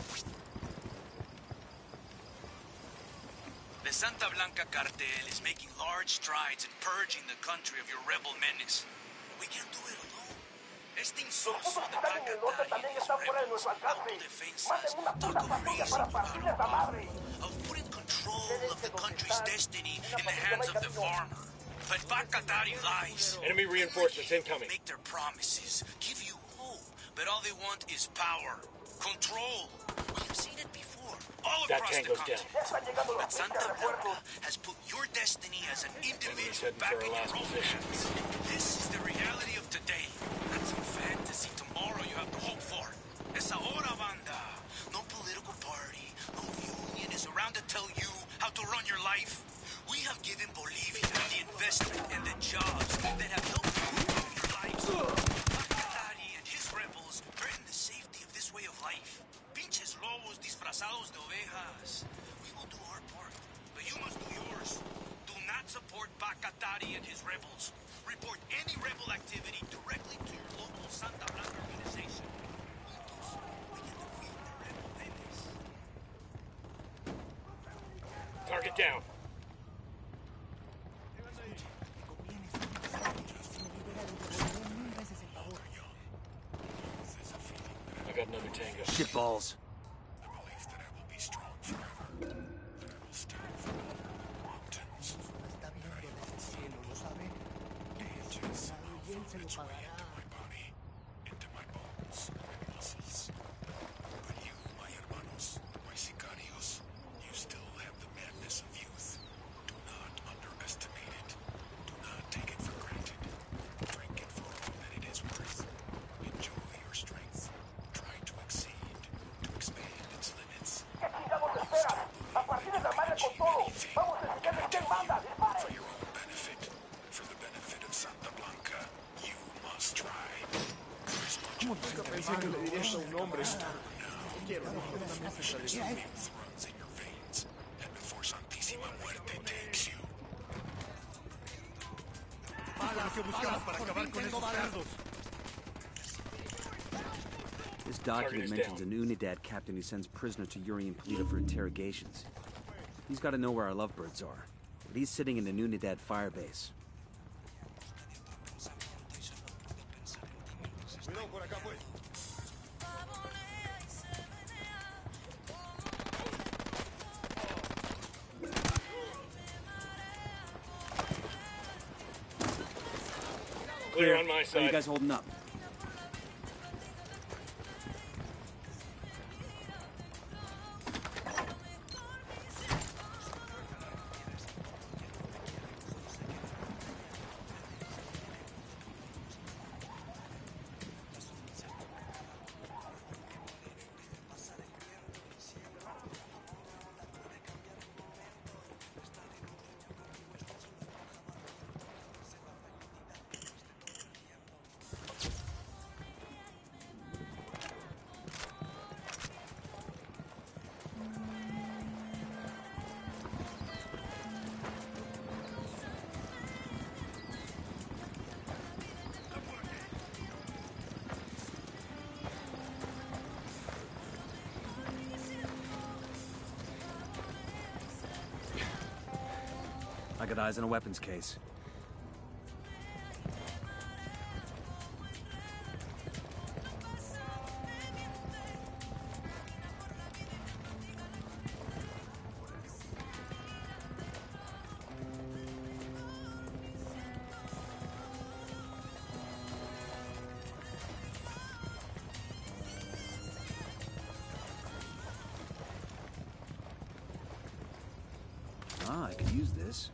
The Santa Blanca cartel is making large strides in purging the country of your rebel menace. We can't do it alone. Este insulso de Bacatari and his rebels, autodefensas, talk of raising Ibarra power, of putting control of the country's destiny in the hands of the farmer. But Bacatari lies. Enemy reinforcements incoming. Make their promises, give you hope, but all they want is power, control. We have seen it before. before, all That across the tango's down. continent. But Santa Blanca has put your destiny as an individual heading back for in our your last own position. hands. This is the reality of today, not some fantasy tomorrow you have to hope for. Es ahora, banda. No political party, no union is around to tell you how to run your life. We have given Bolivia the investment and the jobs that have helped you improve your lives. Pacatari and his rebels threaten the safety of this way of life. Pinches lobos disfrazados de ovejas. We will do our part, but you must do yours. Do not support Pacatari and his rebels. Report any rebel activity directly to your local Santa Blanca organization. Juntos, we can defeat the rebel menace. Target down. I got another tango. Shit balls. The belief that I will be strong forever. That I will stand for mountains. That I will feel ages will its way into my body, into my bones and muscles. But you, my hermanos, my sicarios, you still have the madness of youth. Do not underestimate it. Do not take it for granted. Drink it for all that it is worth. Enjoy your strength. Try to exceed, to expand its limits. ¿Qué chingados esperan? A partir de la madre con todo. Vamos a enseñarles quién manda. For ¡Disparen! your own benefit, for the benefit of Santa Blanca, you must try. As much Nunca pensé que le diría eso a un hombre. Quiero youth runs in your veins, and before Santísima Muerte takes you. que buscamos para acabar con esos cerdos. This document mentions an Unidad captain who sends prisoners to Yuri and Polito for interrogations. He's got to know where our lovebirds are. But he's sitting in an Unidad firebase. Clear on my How are side. you guys holding up? I got eyes on a weapons case. Ah, I could use this.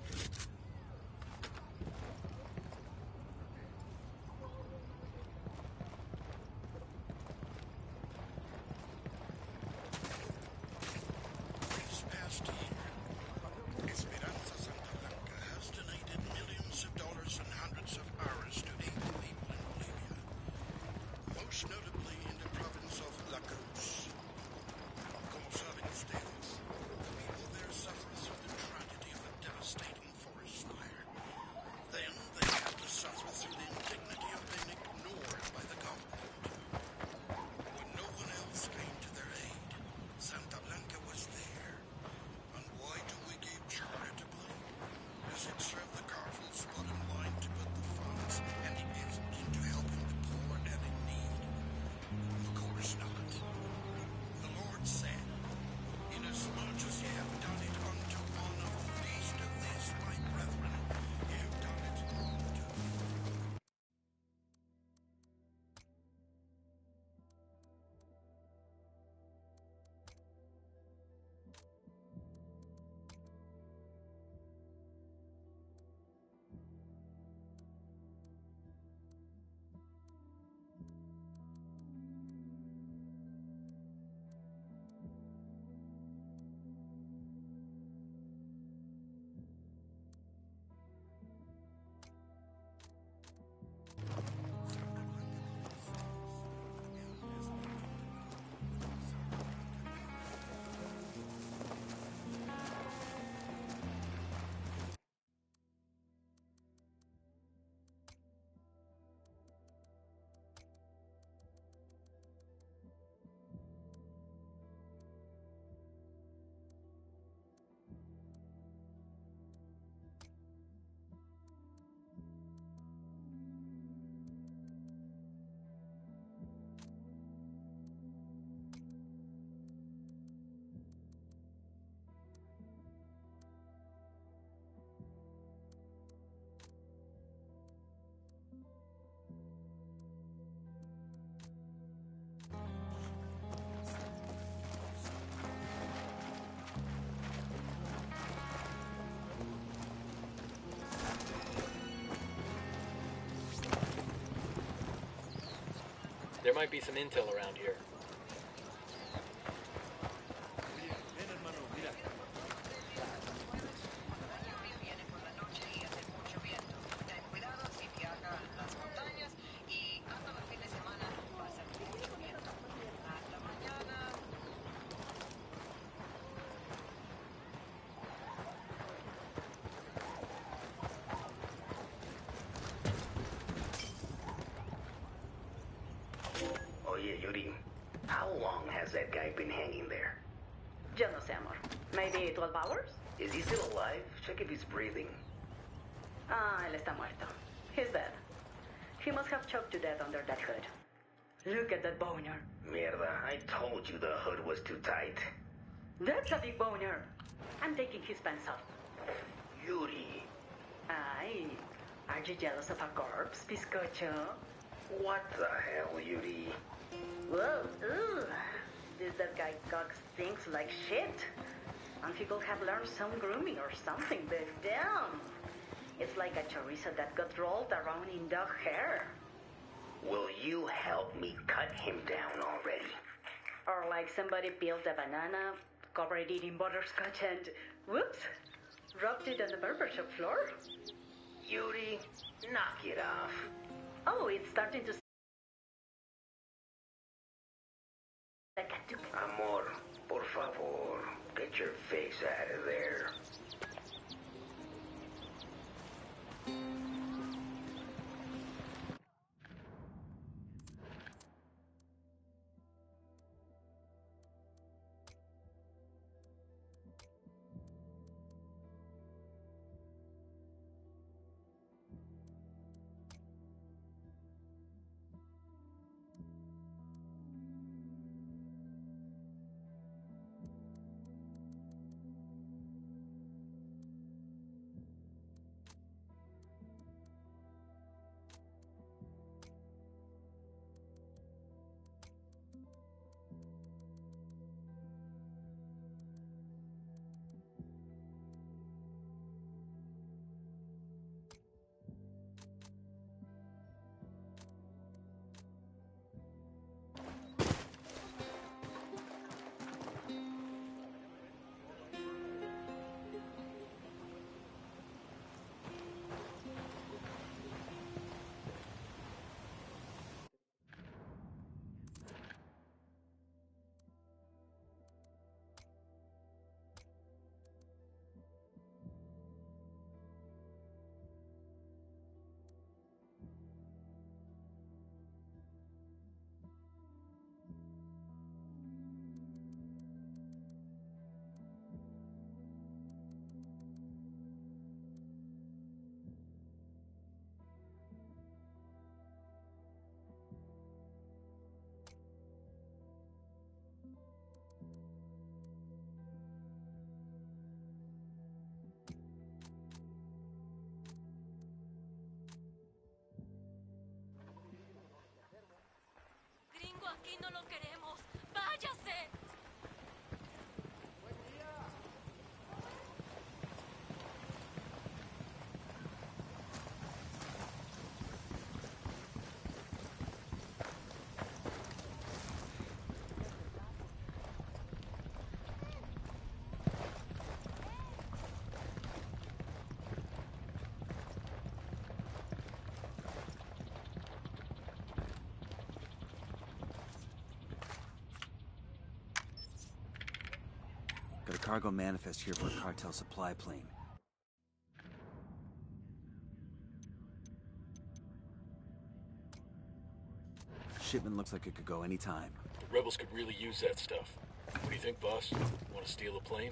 This past year, Esperanza Santa Blanca has donated millions of dollars and hundreds of hours to aid the people in Bolivia, most notably in the province of La Cruz. Como saben ustedes, the people there suffer through the tragedy of a devastating There might be some intel around here. Yuri, how long has that guy been hanging there? Yo no sé, amor. Maybe twelve hours? Is he still alive? Check if he's breathing. Ah, él está muerto. He's dead. He must have choked to death under that hood. Look at that boner. Mierda, I told you the hood was too tight. That's a big boner. I'm taking his pants off. Yuri. Ay, are you jealous of a corpse, bizcocho? What the hell, Yuri? Whoa, ooh. This that guy Cox thinks like shit. And he could have learned some grooming or something, but damn. It's like a chorizo that got rolled around in dog hair. Will you help me cut him down already? Or like somebody peeled a banana, covered it in butterscotch and, whoops, rubbed it on the barbershop floor? Yuri, knock it off. Oh, it's starting to... Amor, por favor, get your face out of there. Aquí no lo queremos. ¡Váyase! Got a cargo manifest here for a cartel supply plane. Shipment looks like it could go any time. The rebels could really use that stuff. What do you think, boss? Want to steal a plane?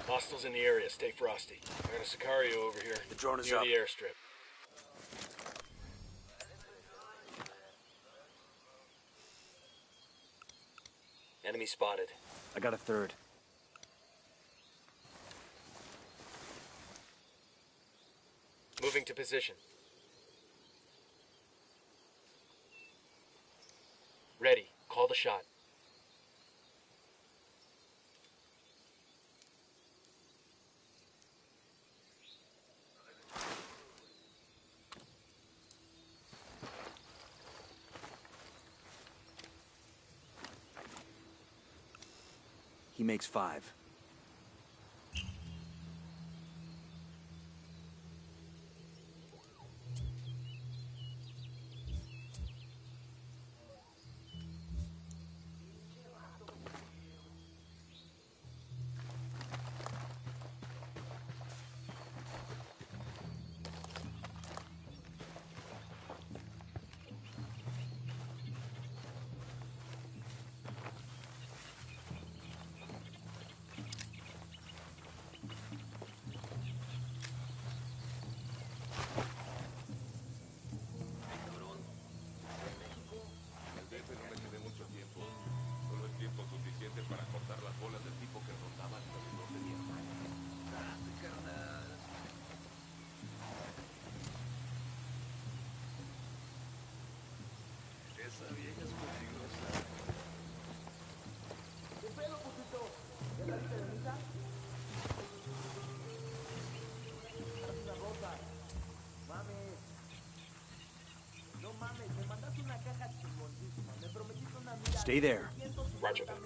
Hostiles in the area. Stay frosty. I got a Sicario over here. The drone is near up. the airstrip. Enemy spotted. I got a third. Moving to position. Ready. Call the shot. He makes five. Stay there. Roger that.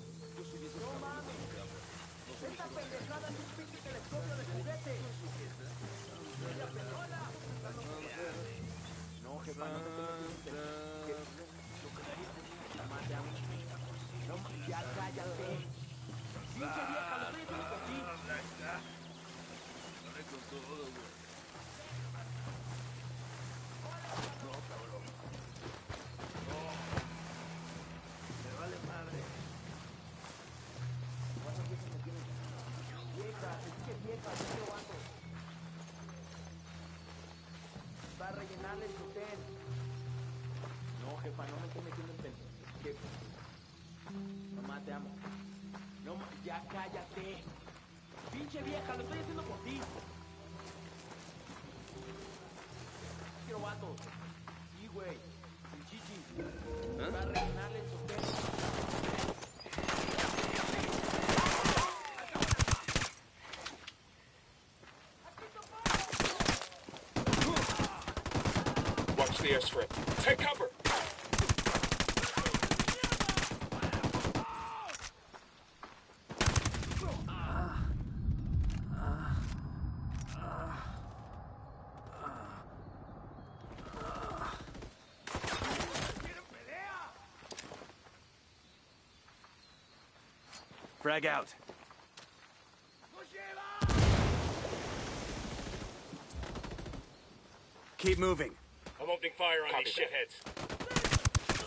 Para rellenarle el hotel. No, jefa, no me estoy metiendo en pen... Mamá, te amo. No, ya cállate. Pinche vieja, lo estoy haciendo por ti. Quiero vatos. Sí, güey. El chichi. Para rellenarle el hotel. Watch the airstrip. Take cover! Frag out. Keep moving. I'm opening fire on Copy these that. shitheads.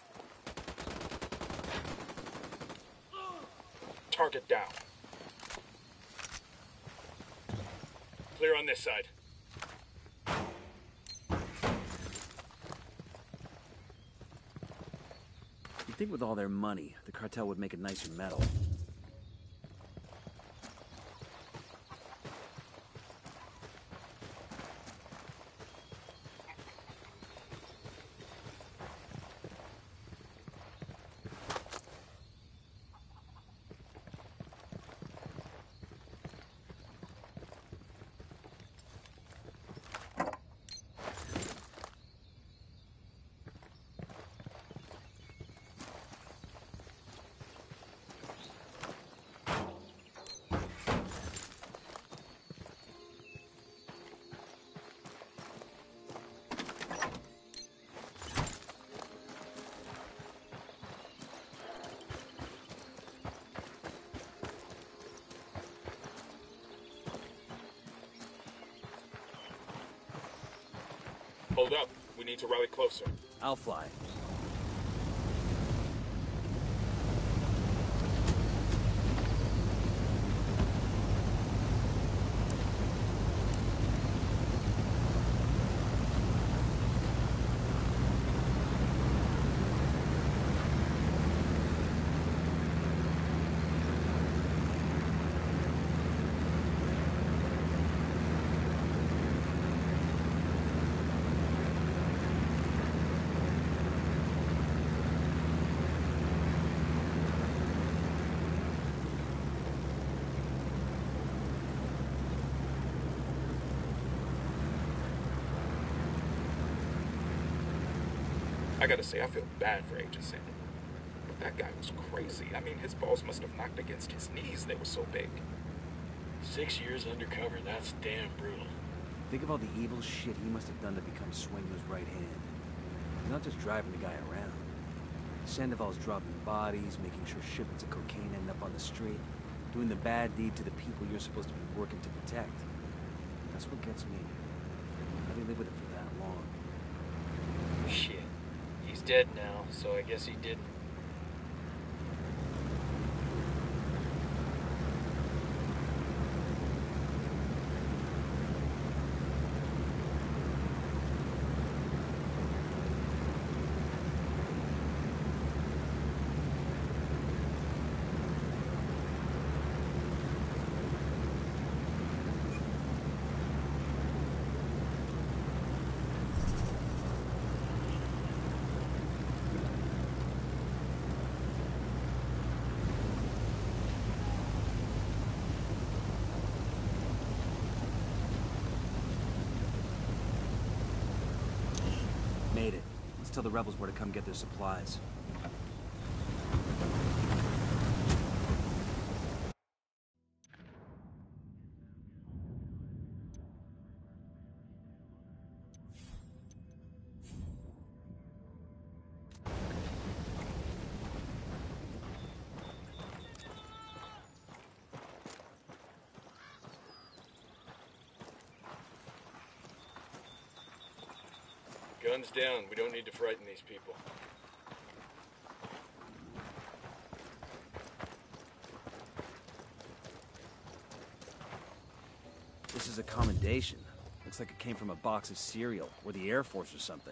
Target down. Clear on this side. You'd think with all their money, the cartel would make a nicer metal. Hold up. We need to rally closer. I'll fly. gotta say, I feel bad for Agent Sandoval. But that guy was crazy. I mean, his balls must have knocked against his knees. They were so big. Six years undercover, that's damn brutal. Think of all the evil shit he must have done to become Sueño's right hand. He's not just driving the guy around. Sandoval's dropping bodies, making sure shipments of cocaine end up on the street, doing the bad deed to the people you're supposed to be working to protect. That's what gets me. How do you live with it for that long? Shit. He's dead now, so I guess he didn't. Made it. Let's tell the rebels where to come get their supplies. Guns down. We don't need to frighten these people. This is a commendation. Looks like it came from a box of cereal, or the Air Force or something.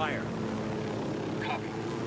fire. Copy.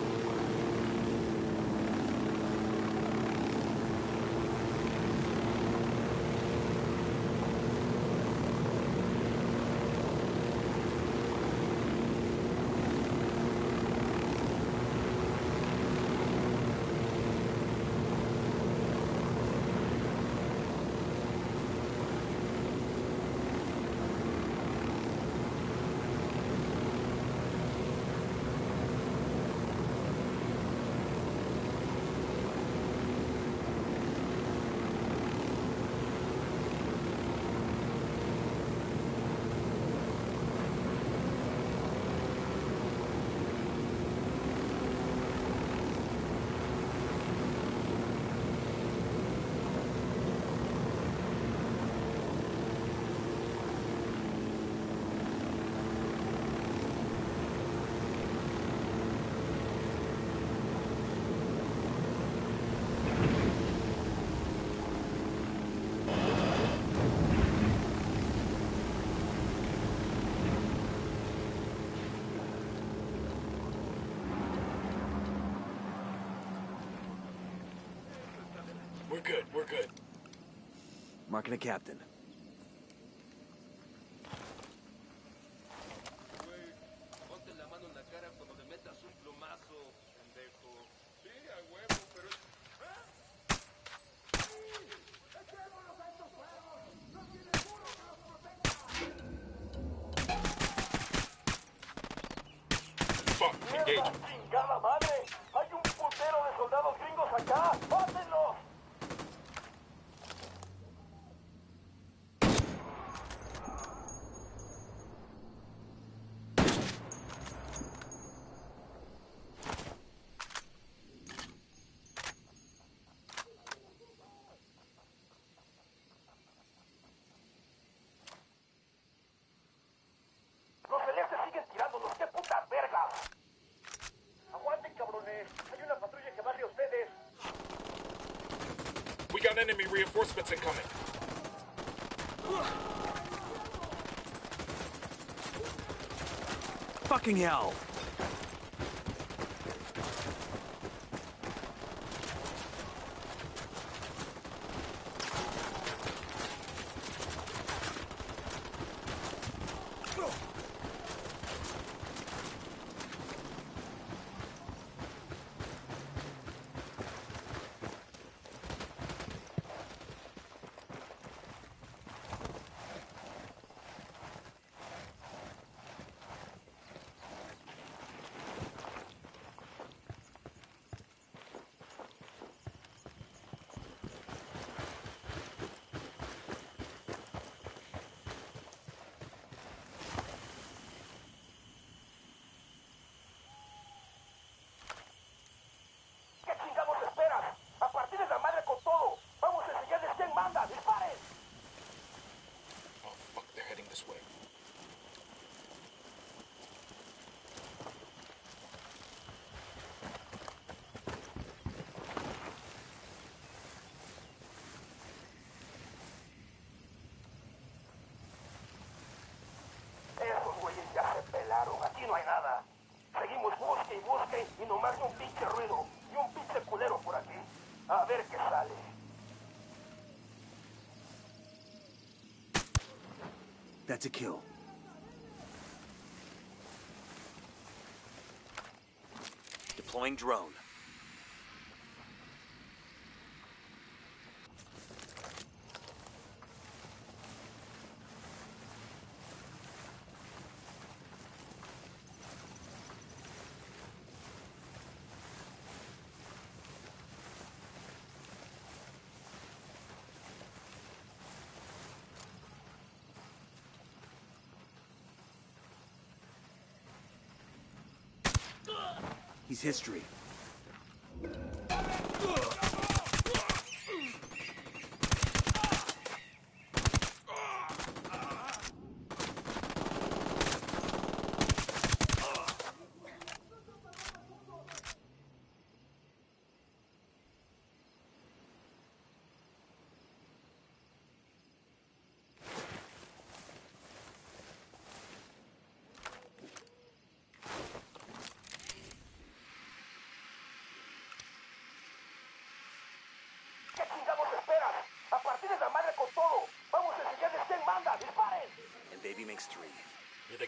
We're good, we're good. Marking a captain. Fuck, engage. ¡Chingada madre! ¡Hay un putero de soldados gringos acá! ¡Mátenlos! ¡Los celestes siguen tirándonos! ¡Qué puta verga! ¡Aguanten, cabrones! ¡Hay una patrulla que va hacia ustedes! We got enemy reinforcements incoming. Fucking hell! ¿Qué chingados esperas? ¡A partir de la madre con todo! ¡Vamos a enseñarles quién manda! ¡Disparen! Oh fuck, they're heading this way. Esos güeyes ya se pelaron. Aquí no hay nada. Seguimos busque y busque y nomás un pinche ruido. Y un pinche culero por aquí. A ver qué sale. That's a kill. Deploying drone. He's history.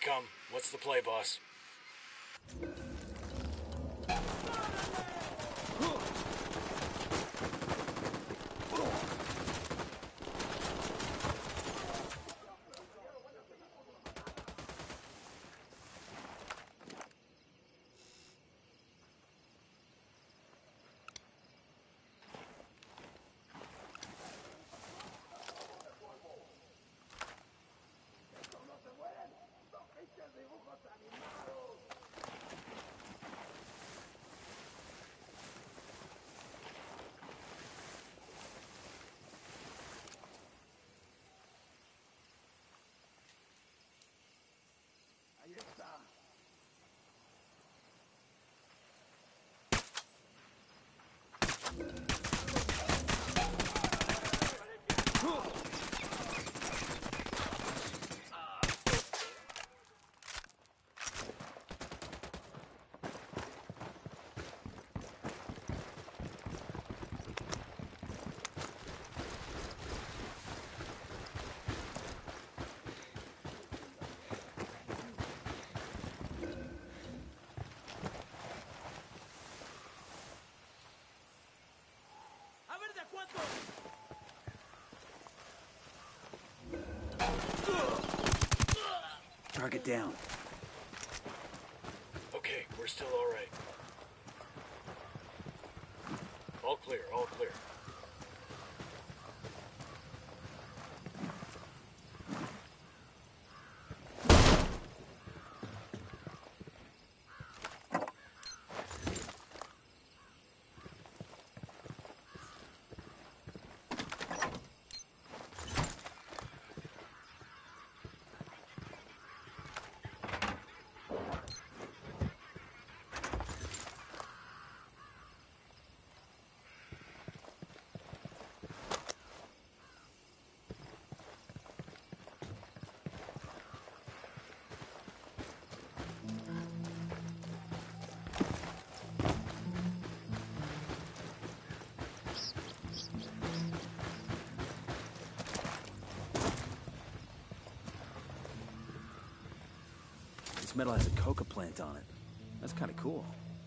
come. What's the play, boss? Target down. Okay, we're still all right. All clear, all clear. This metal has a coca plant on it. That's kind of cool.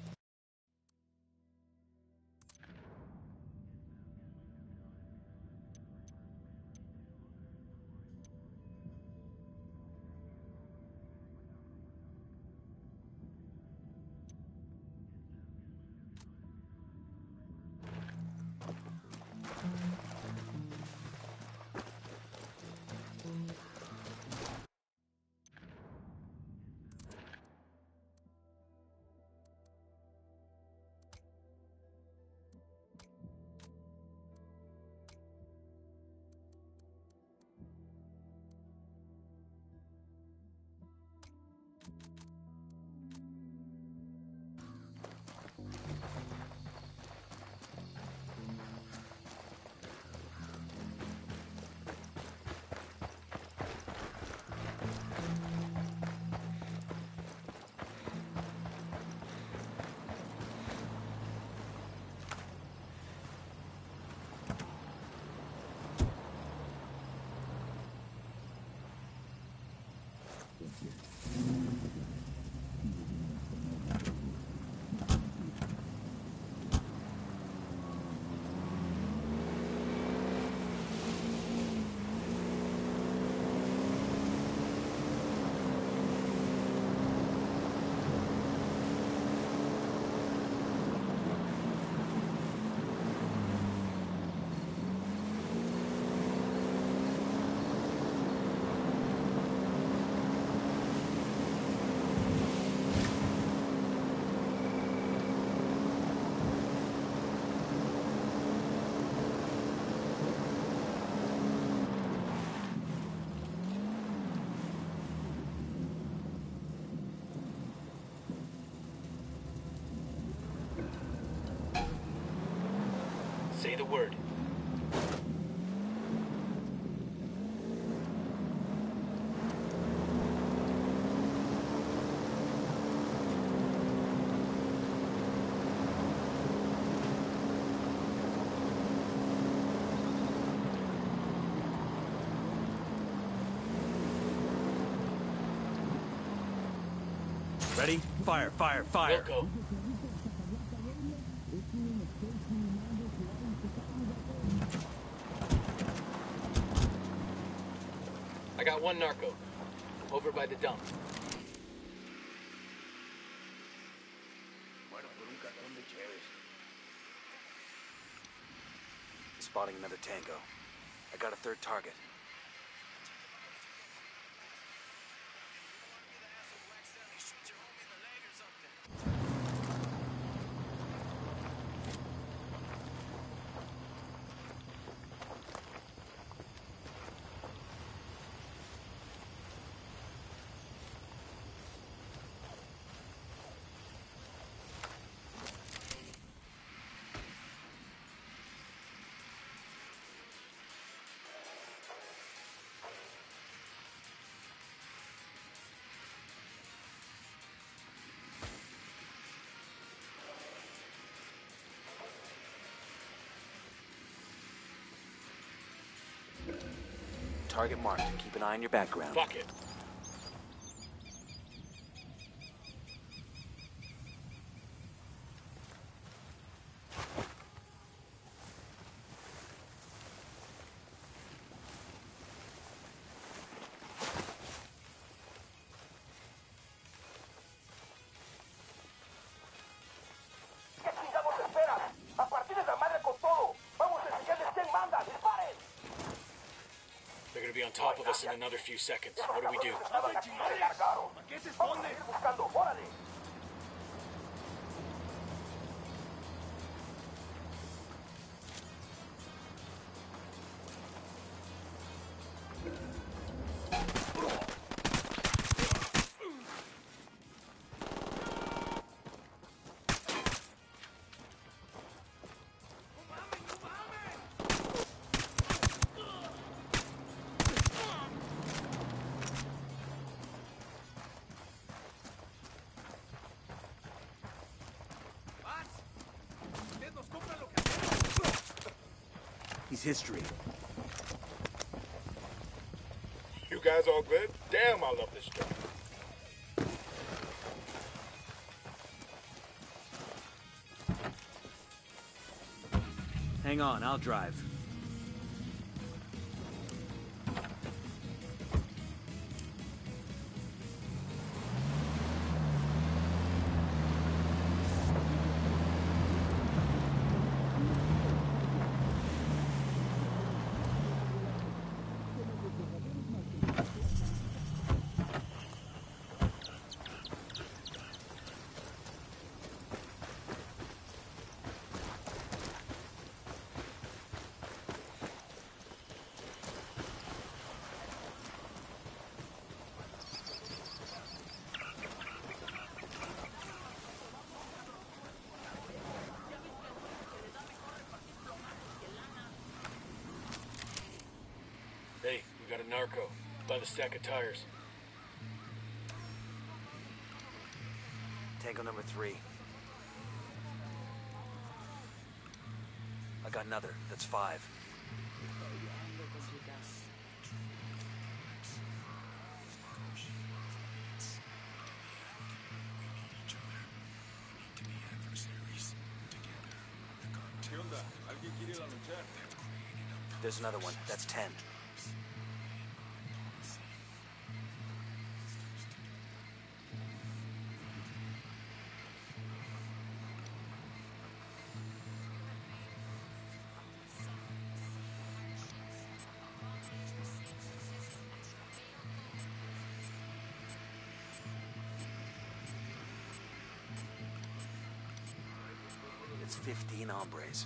Say the word. Ready? Fire, fire, fire. Wilco. I got one narco. Over by the dump. Spotting another tango. I got a third target. Target marked. Keep an eye on your background. Fuck it. They're gonna be on top of us in another few seconds. What do we do? He's history. You guys all good? Damn, I love this job. Hang on, I'll drive. Hey, we got a narco by the stack of tires. Tango number three. I got another. That's five. There's another one. That's ten. It's fifteen hombres.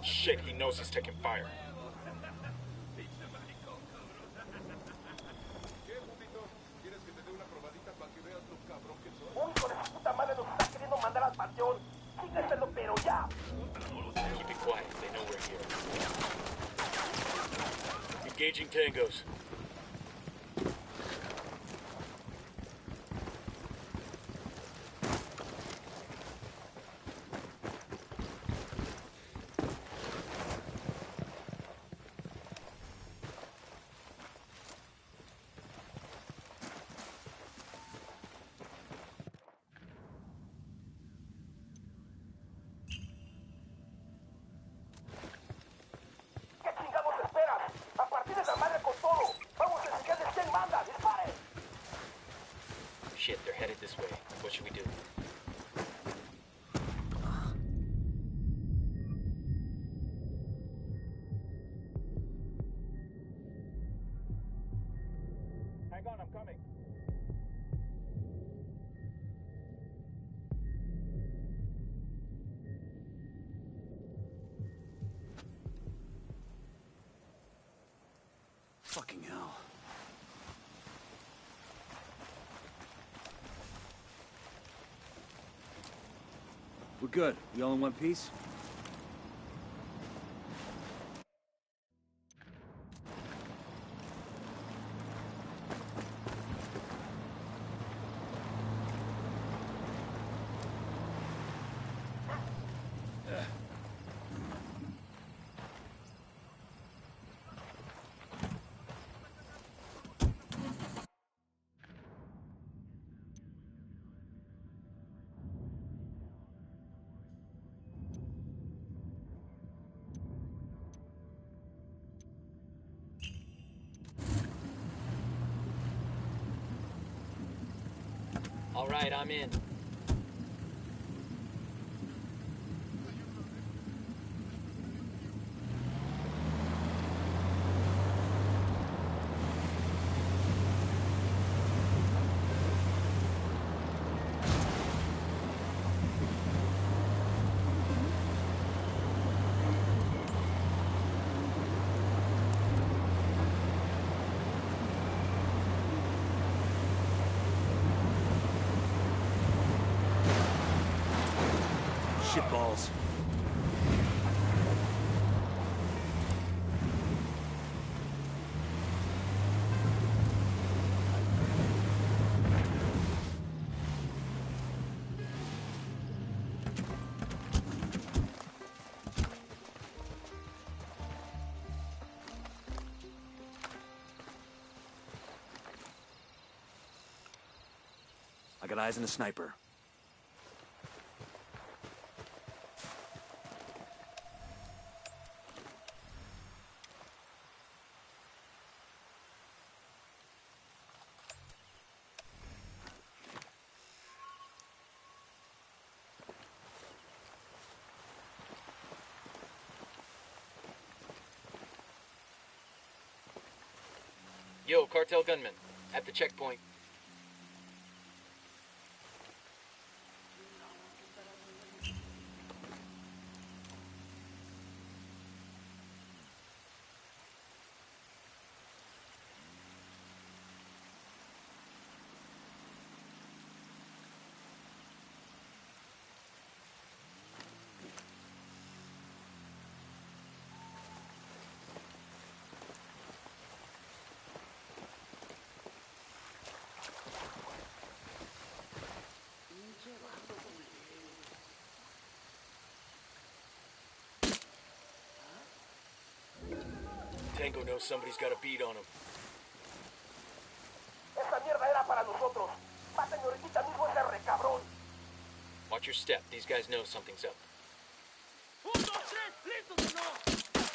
Shit, he knows he's taking fire. Keep it quiet. They know we're here. Engaging tangos. Shit, they're headed this way. What should we do? Hang on, I'm coming. Fucking hell. We're good. We all in one piece? All right, I'm in. Shitballs. I got eyes on a sniper. Yo, cartel gunman. At the checkpoint. Tango knows somebody's got a beat on him. Esa mierda era para nosotros. Mátenme ahorita mismo ese recabrón. Watch your step. These guys know something's up. Un, dos, tres, listos o no.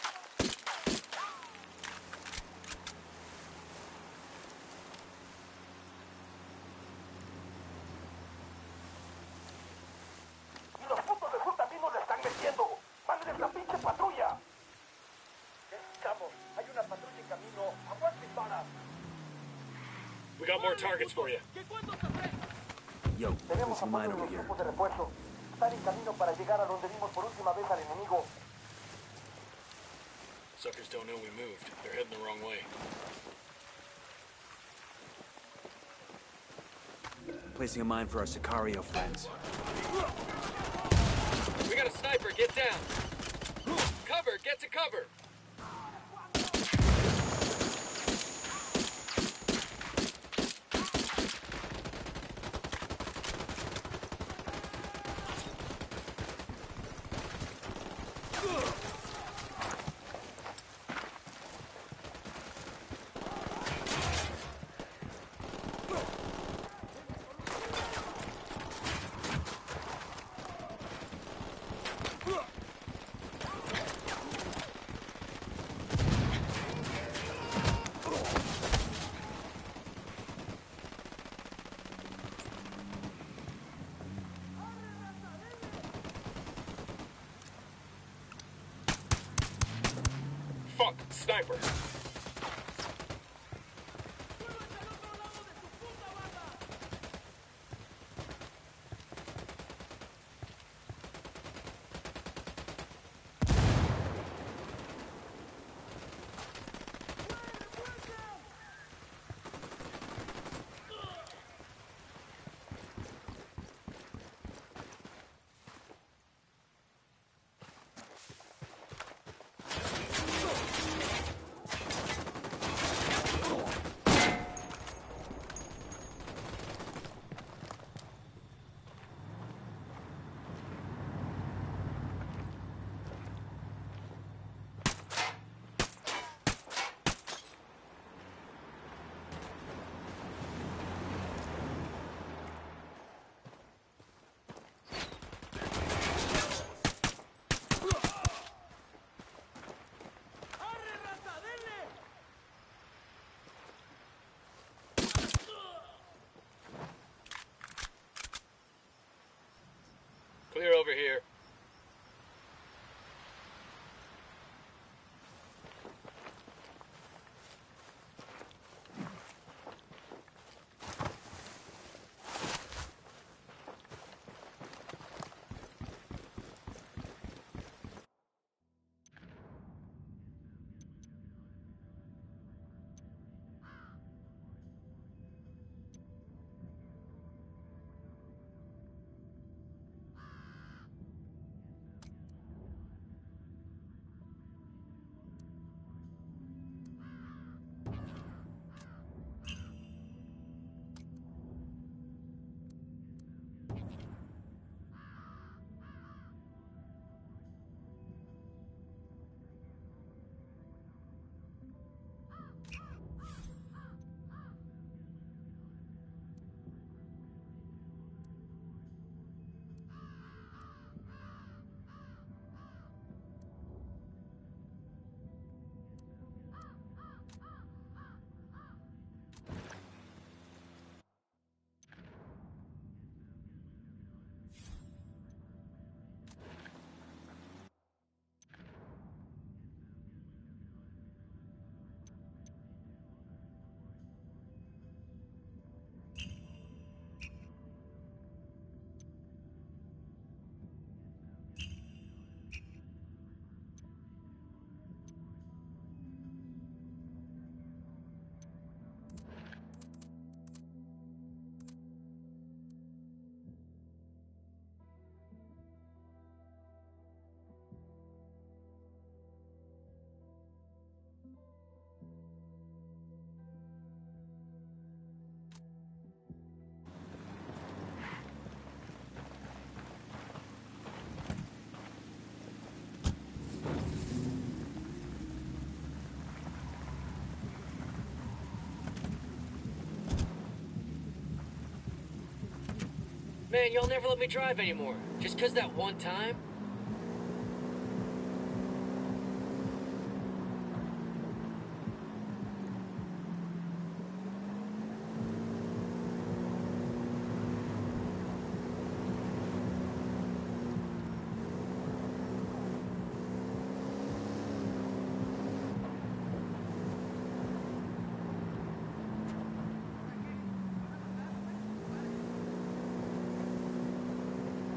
Y los putos de sur también nos la están metiendo. ¡Manden esta pinche patrulla! Necesitamos. Hay una patrulla en camino. Aguante para. We got more targets for you. Yo, there's a mine over here. De refuerzo. Están en camino para llegar a donde vimos por última vez al enemigo. Suckers don't know we moved. They're heading the wrong way. Placing a mine for our Sicario friends. We got a sniper. Get down. Cover. Get to cover. Fuck! Sniper! Clear over here. Man, y'all never let me drive anymore. Just 'cause that one time?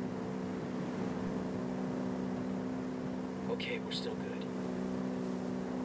Okay, we're still good.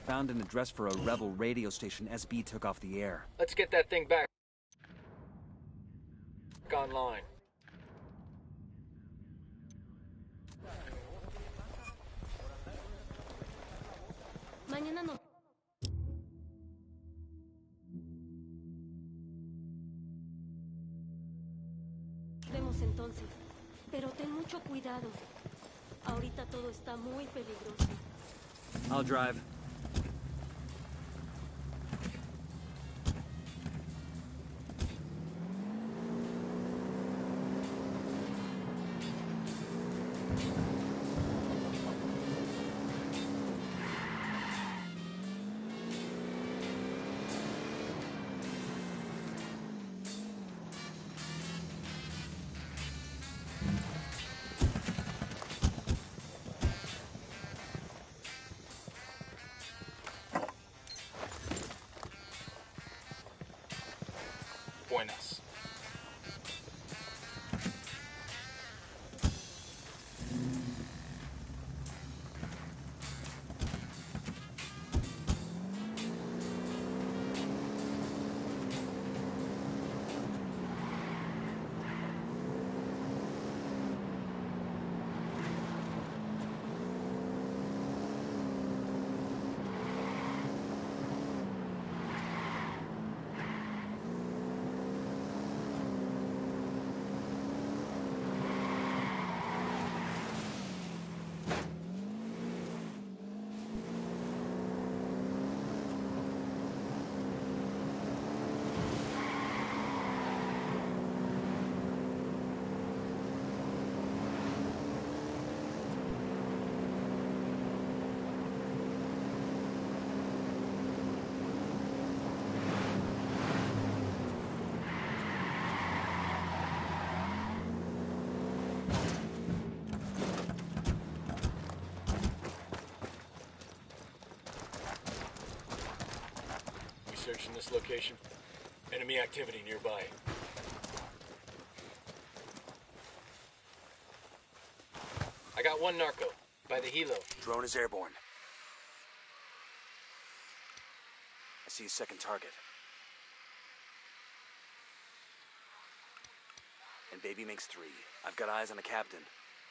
found an address for a rebel radio station S B took off the air. Let's get that thing back online. Mañana no. Vemos entonces. Pero ten mucho cuidado. Ahorita todo está muy peligroso. I'll drive. Buenas. Searching this location. Enemy activity nearby. I got one narco by the helo. Drone is airborne. I see a second target. And baby makes three. I've got eyes on a captain.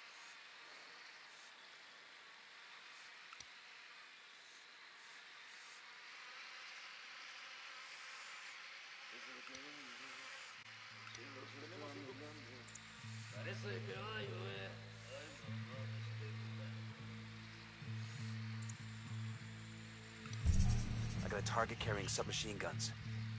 I got a target carrying submachine guns.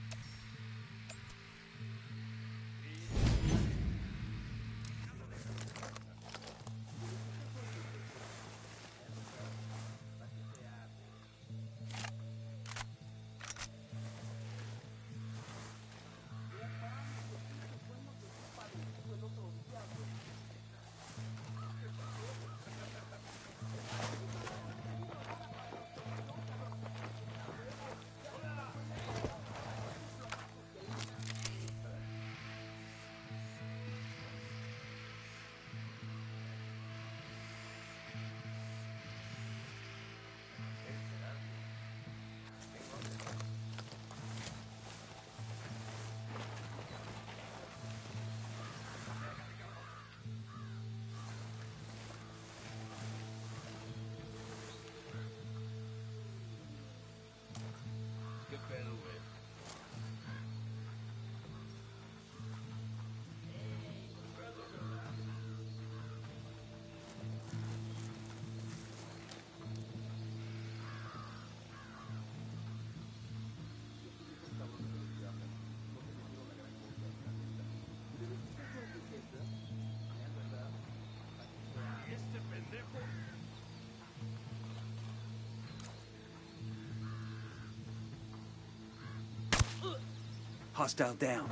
Hostile down.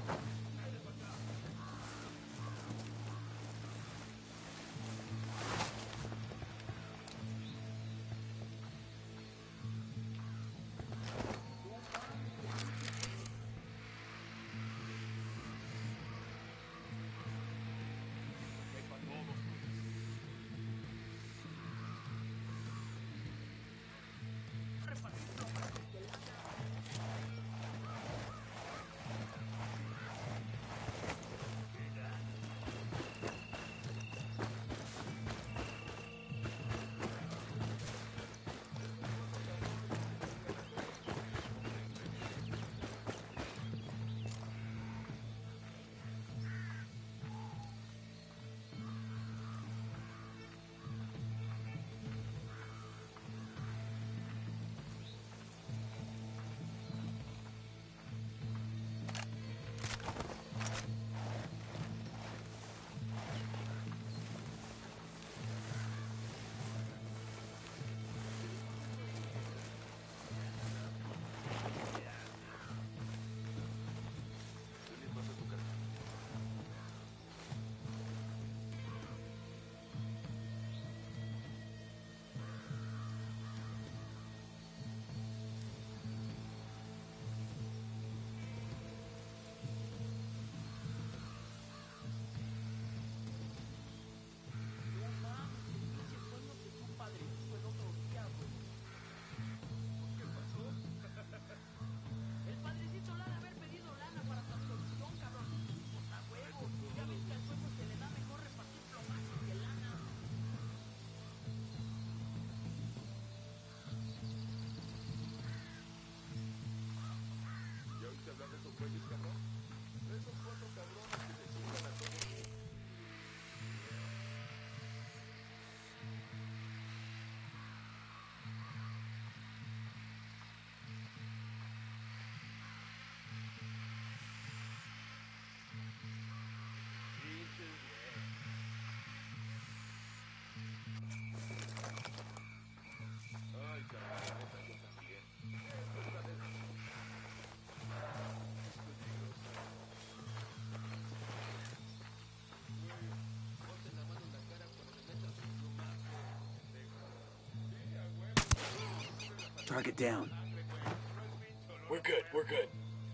Target down. We're good, we're good.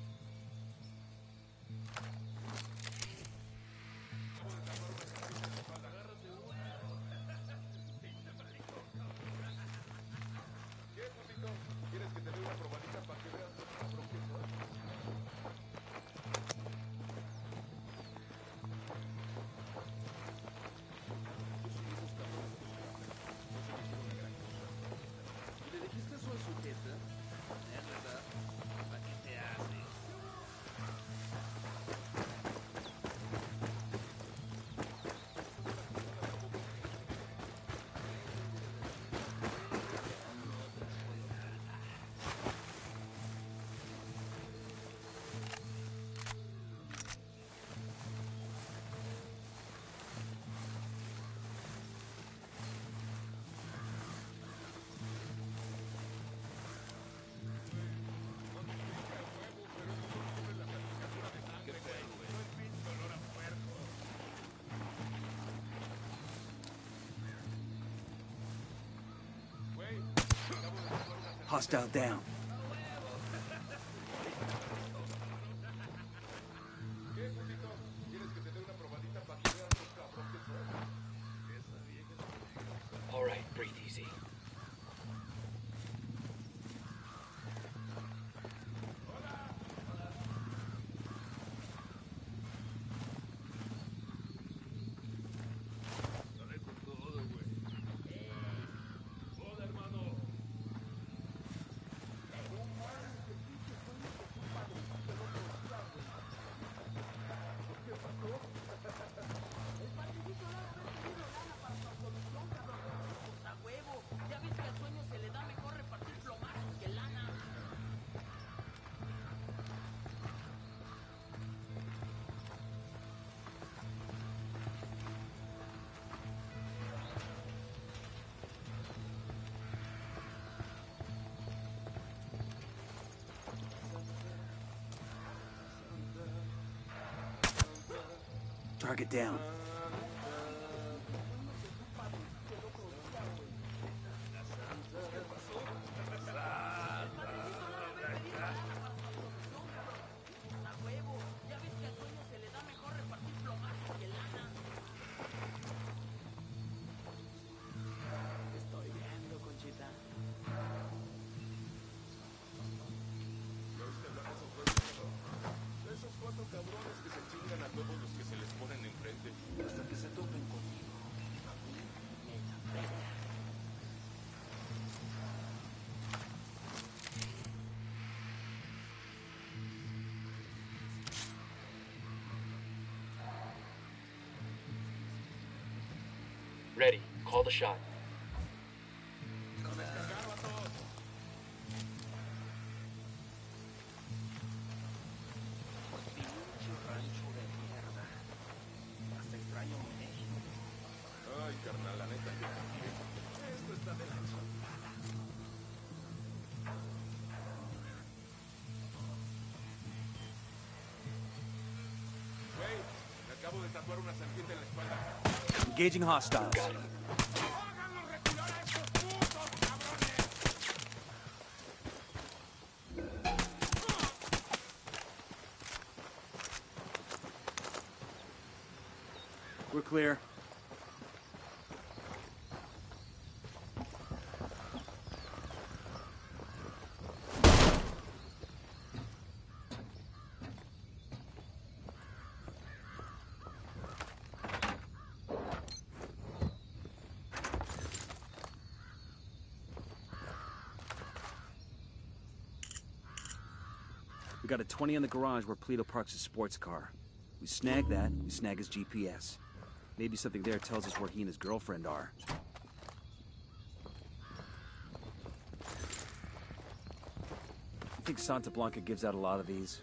Hostile down. All right, breathe easy. Target down. Estoy viendo, Conchita. Esos cuatro cabrones que se chingan a todos los que se les ponen enfrente. Hasta que se topen conmigo. A mí me la pela. Ready. Call the shot. Ay, carnal, la neta, yo también. Esto está de lanza. Güey, me acabo de tatuar una serpiente en la espalda. Engaging hostiles. ¡Háganlos retirar a estos putos cabrones! We're clear. We got a twenty in the garage where Polito parks his sports car. We snag that, we snag his G P S. Maybe something there tells us where he and his girlfriend are. I think Santa Blanca gives out a lot of these.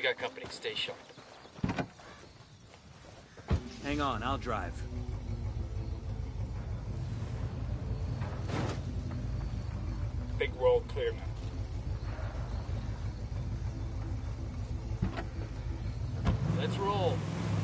got company. Stay sharp. Hang on, I'll drive. Big roll clear now. Let's roll.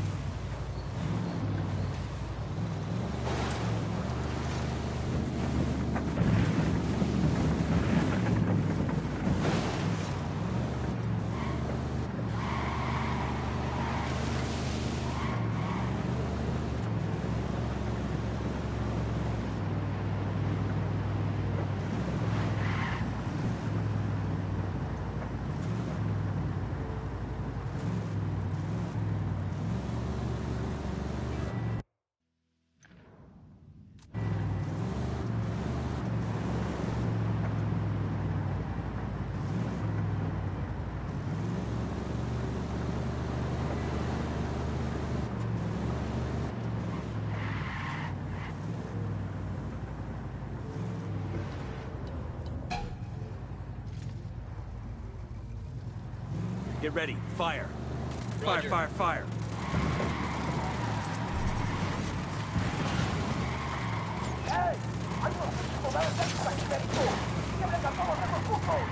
Get ready. Fire. Roger. Fire, fire, fire. ¡Ey! ¡Hay unos bichos soldados hechos aquí dentro! ¡Tiemblen a todos esos putos!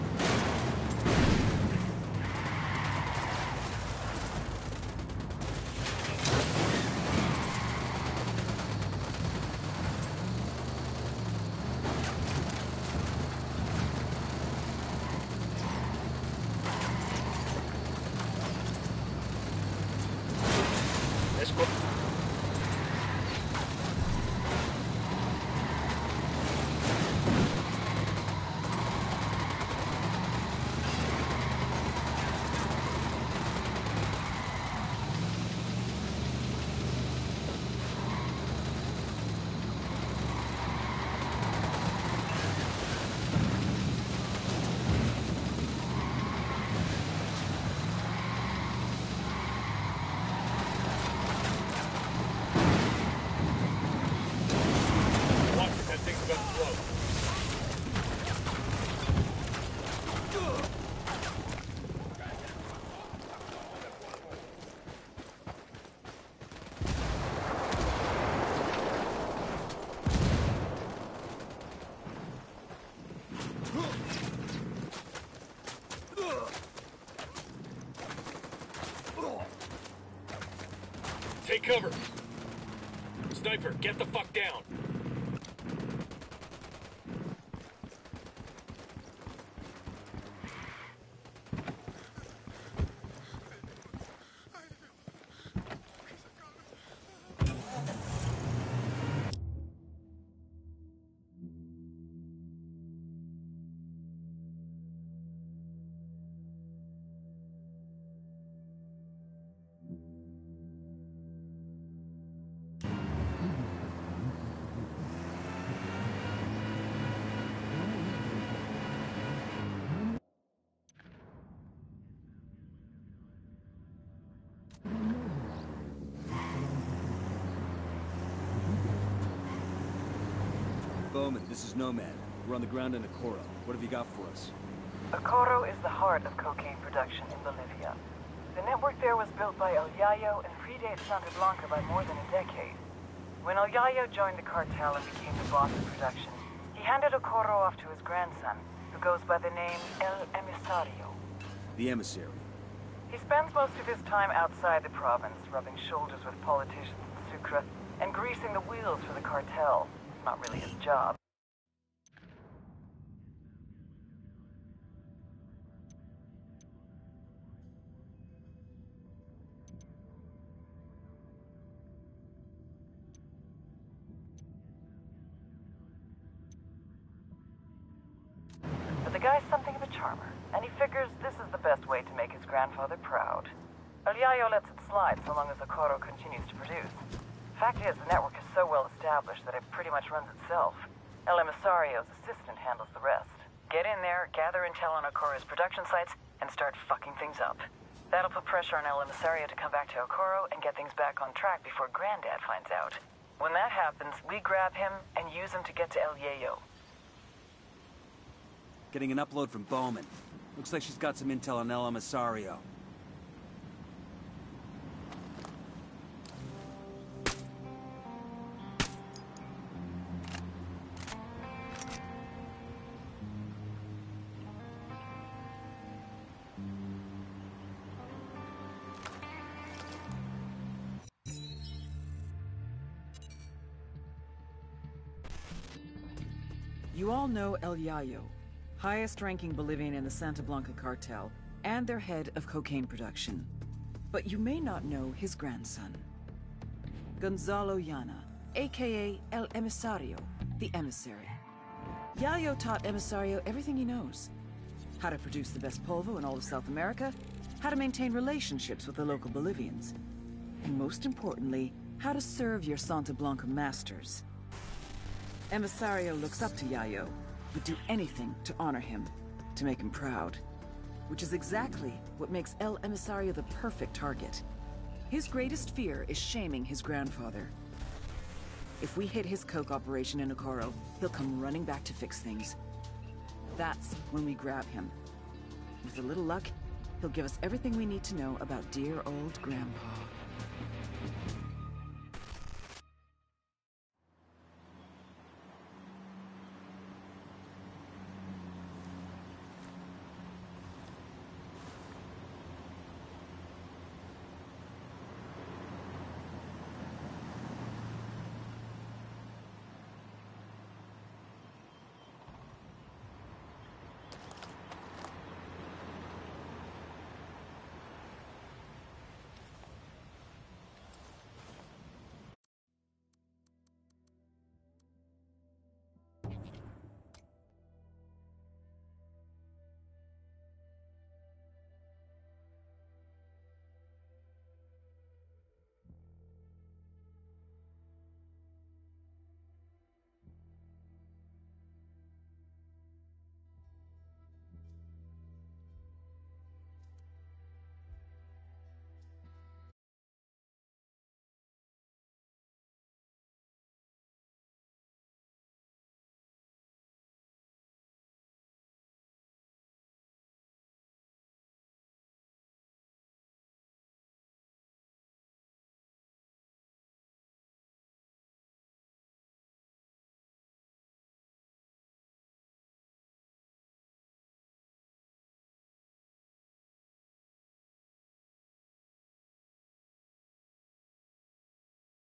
Take cover. Sniper, get the fuck down. Bowman, this is Nomad. We're on the ground in Okoro. What have you got for us? Okoro is the heart of cocaine production in Bolivia. The network there was built by El Yayo and predates Santa Blanca by more than a decade. When El Yayo joined the cartel and became the boss of production, he handed Okoro off to his grandson, who goes by the name El Emisario. The emissary. He spends most of his time outside the province, rubbing shoulders with politicians in Sucre, and greasing the wheels for the cartel. It's not really his job. But the guy's something of a charmer, and he figures this is the best way to make his grandfather proud. El Yayo lets it slide so long as Okoro continues to produce. Fact is, the network is so well established that it pretty much runs itself. El Emisario's assistant handles the rest. Get in there, gather intel on Okoro's production sites, and start fucking things up. That'll put pressure on El Emisario to come back to Okoro and get things back on track before Granddad finds out. When that happens, we grab him and use him to get to El Yayo. Getting an upload from Bowman. Looks like she's got some intel on El Emisario. You all know El Yayo, highest-ranking Bolivian in the Santa Blanca cartel, and their head of cocaine production. But you may not know his grandson, Gonzalo Llana, aka El Emisario, the emissary. Yayo taught Emisario everything he knows. How to produce the best polvo in all of South America, how to maintain relationships with the local Bolivians, and most importantly, how to serve your Santa Blanca masters. Emisario looks up to Yayo, would do anything to honor him, to make him proud. Which is exactly what makes El Emisario the perfect target. His greatest fear is shaming his grandfather. If we hit his coke operation in Ocoro, he'll come running back to fix things. That's when we grab him. With a little luck, he'll give us everything we need to know about dear old Grandpa.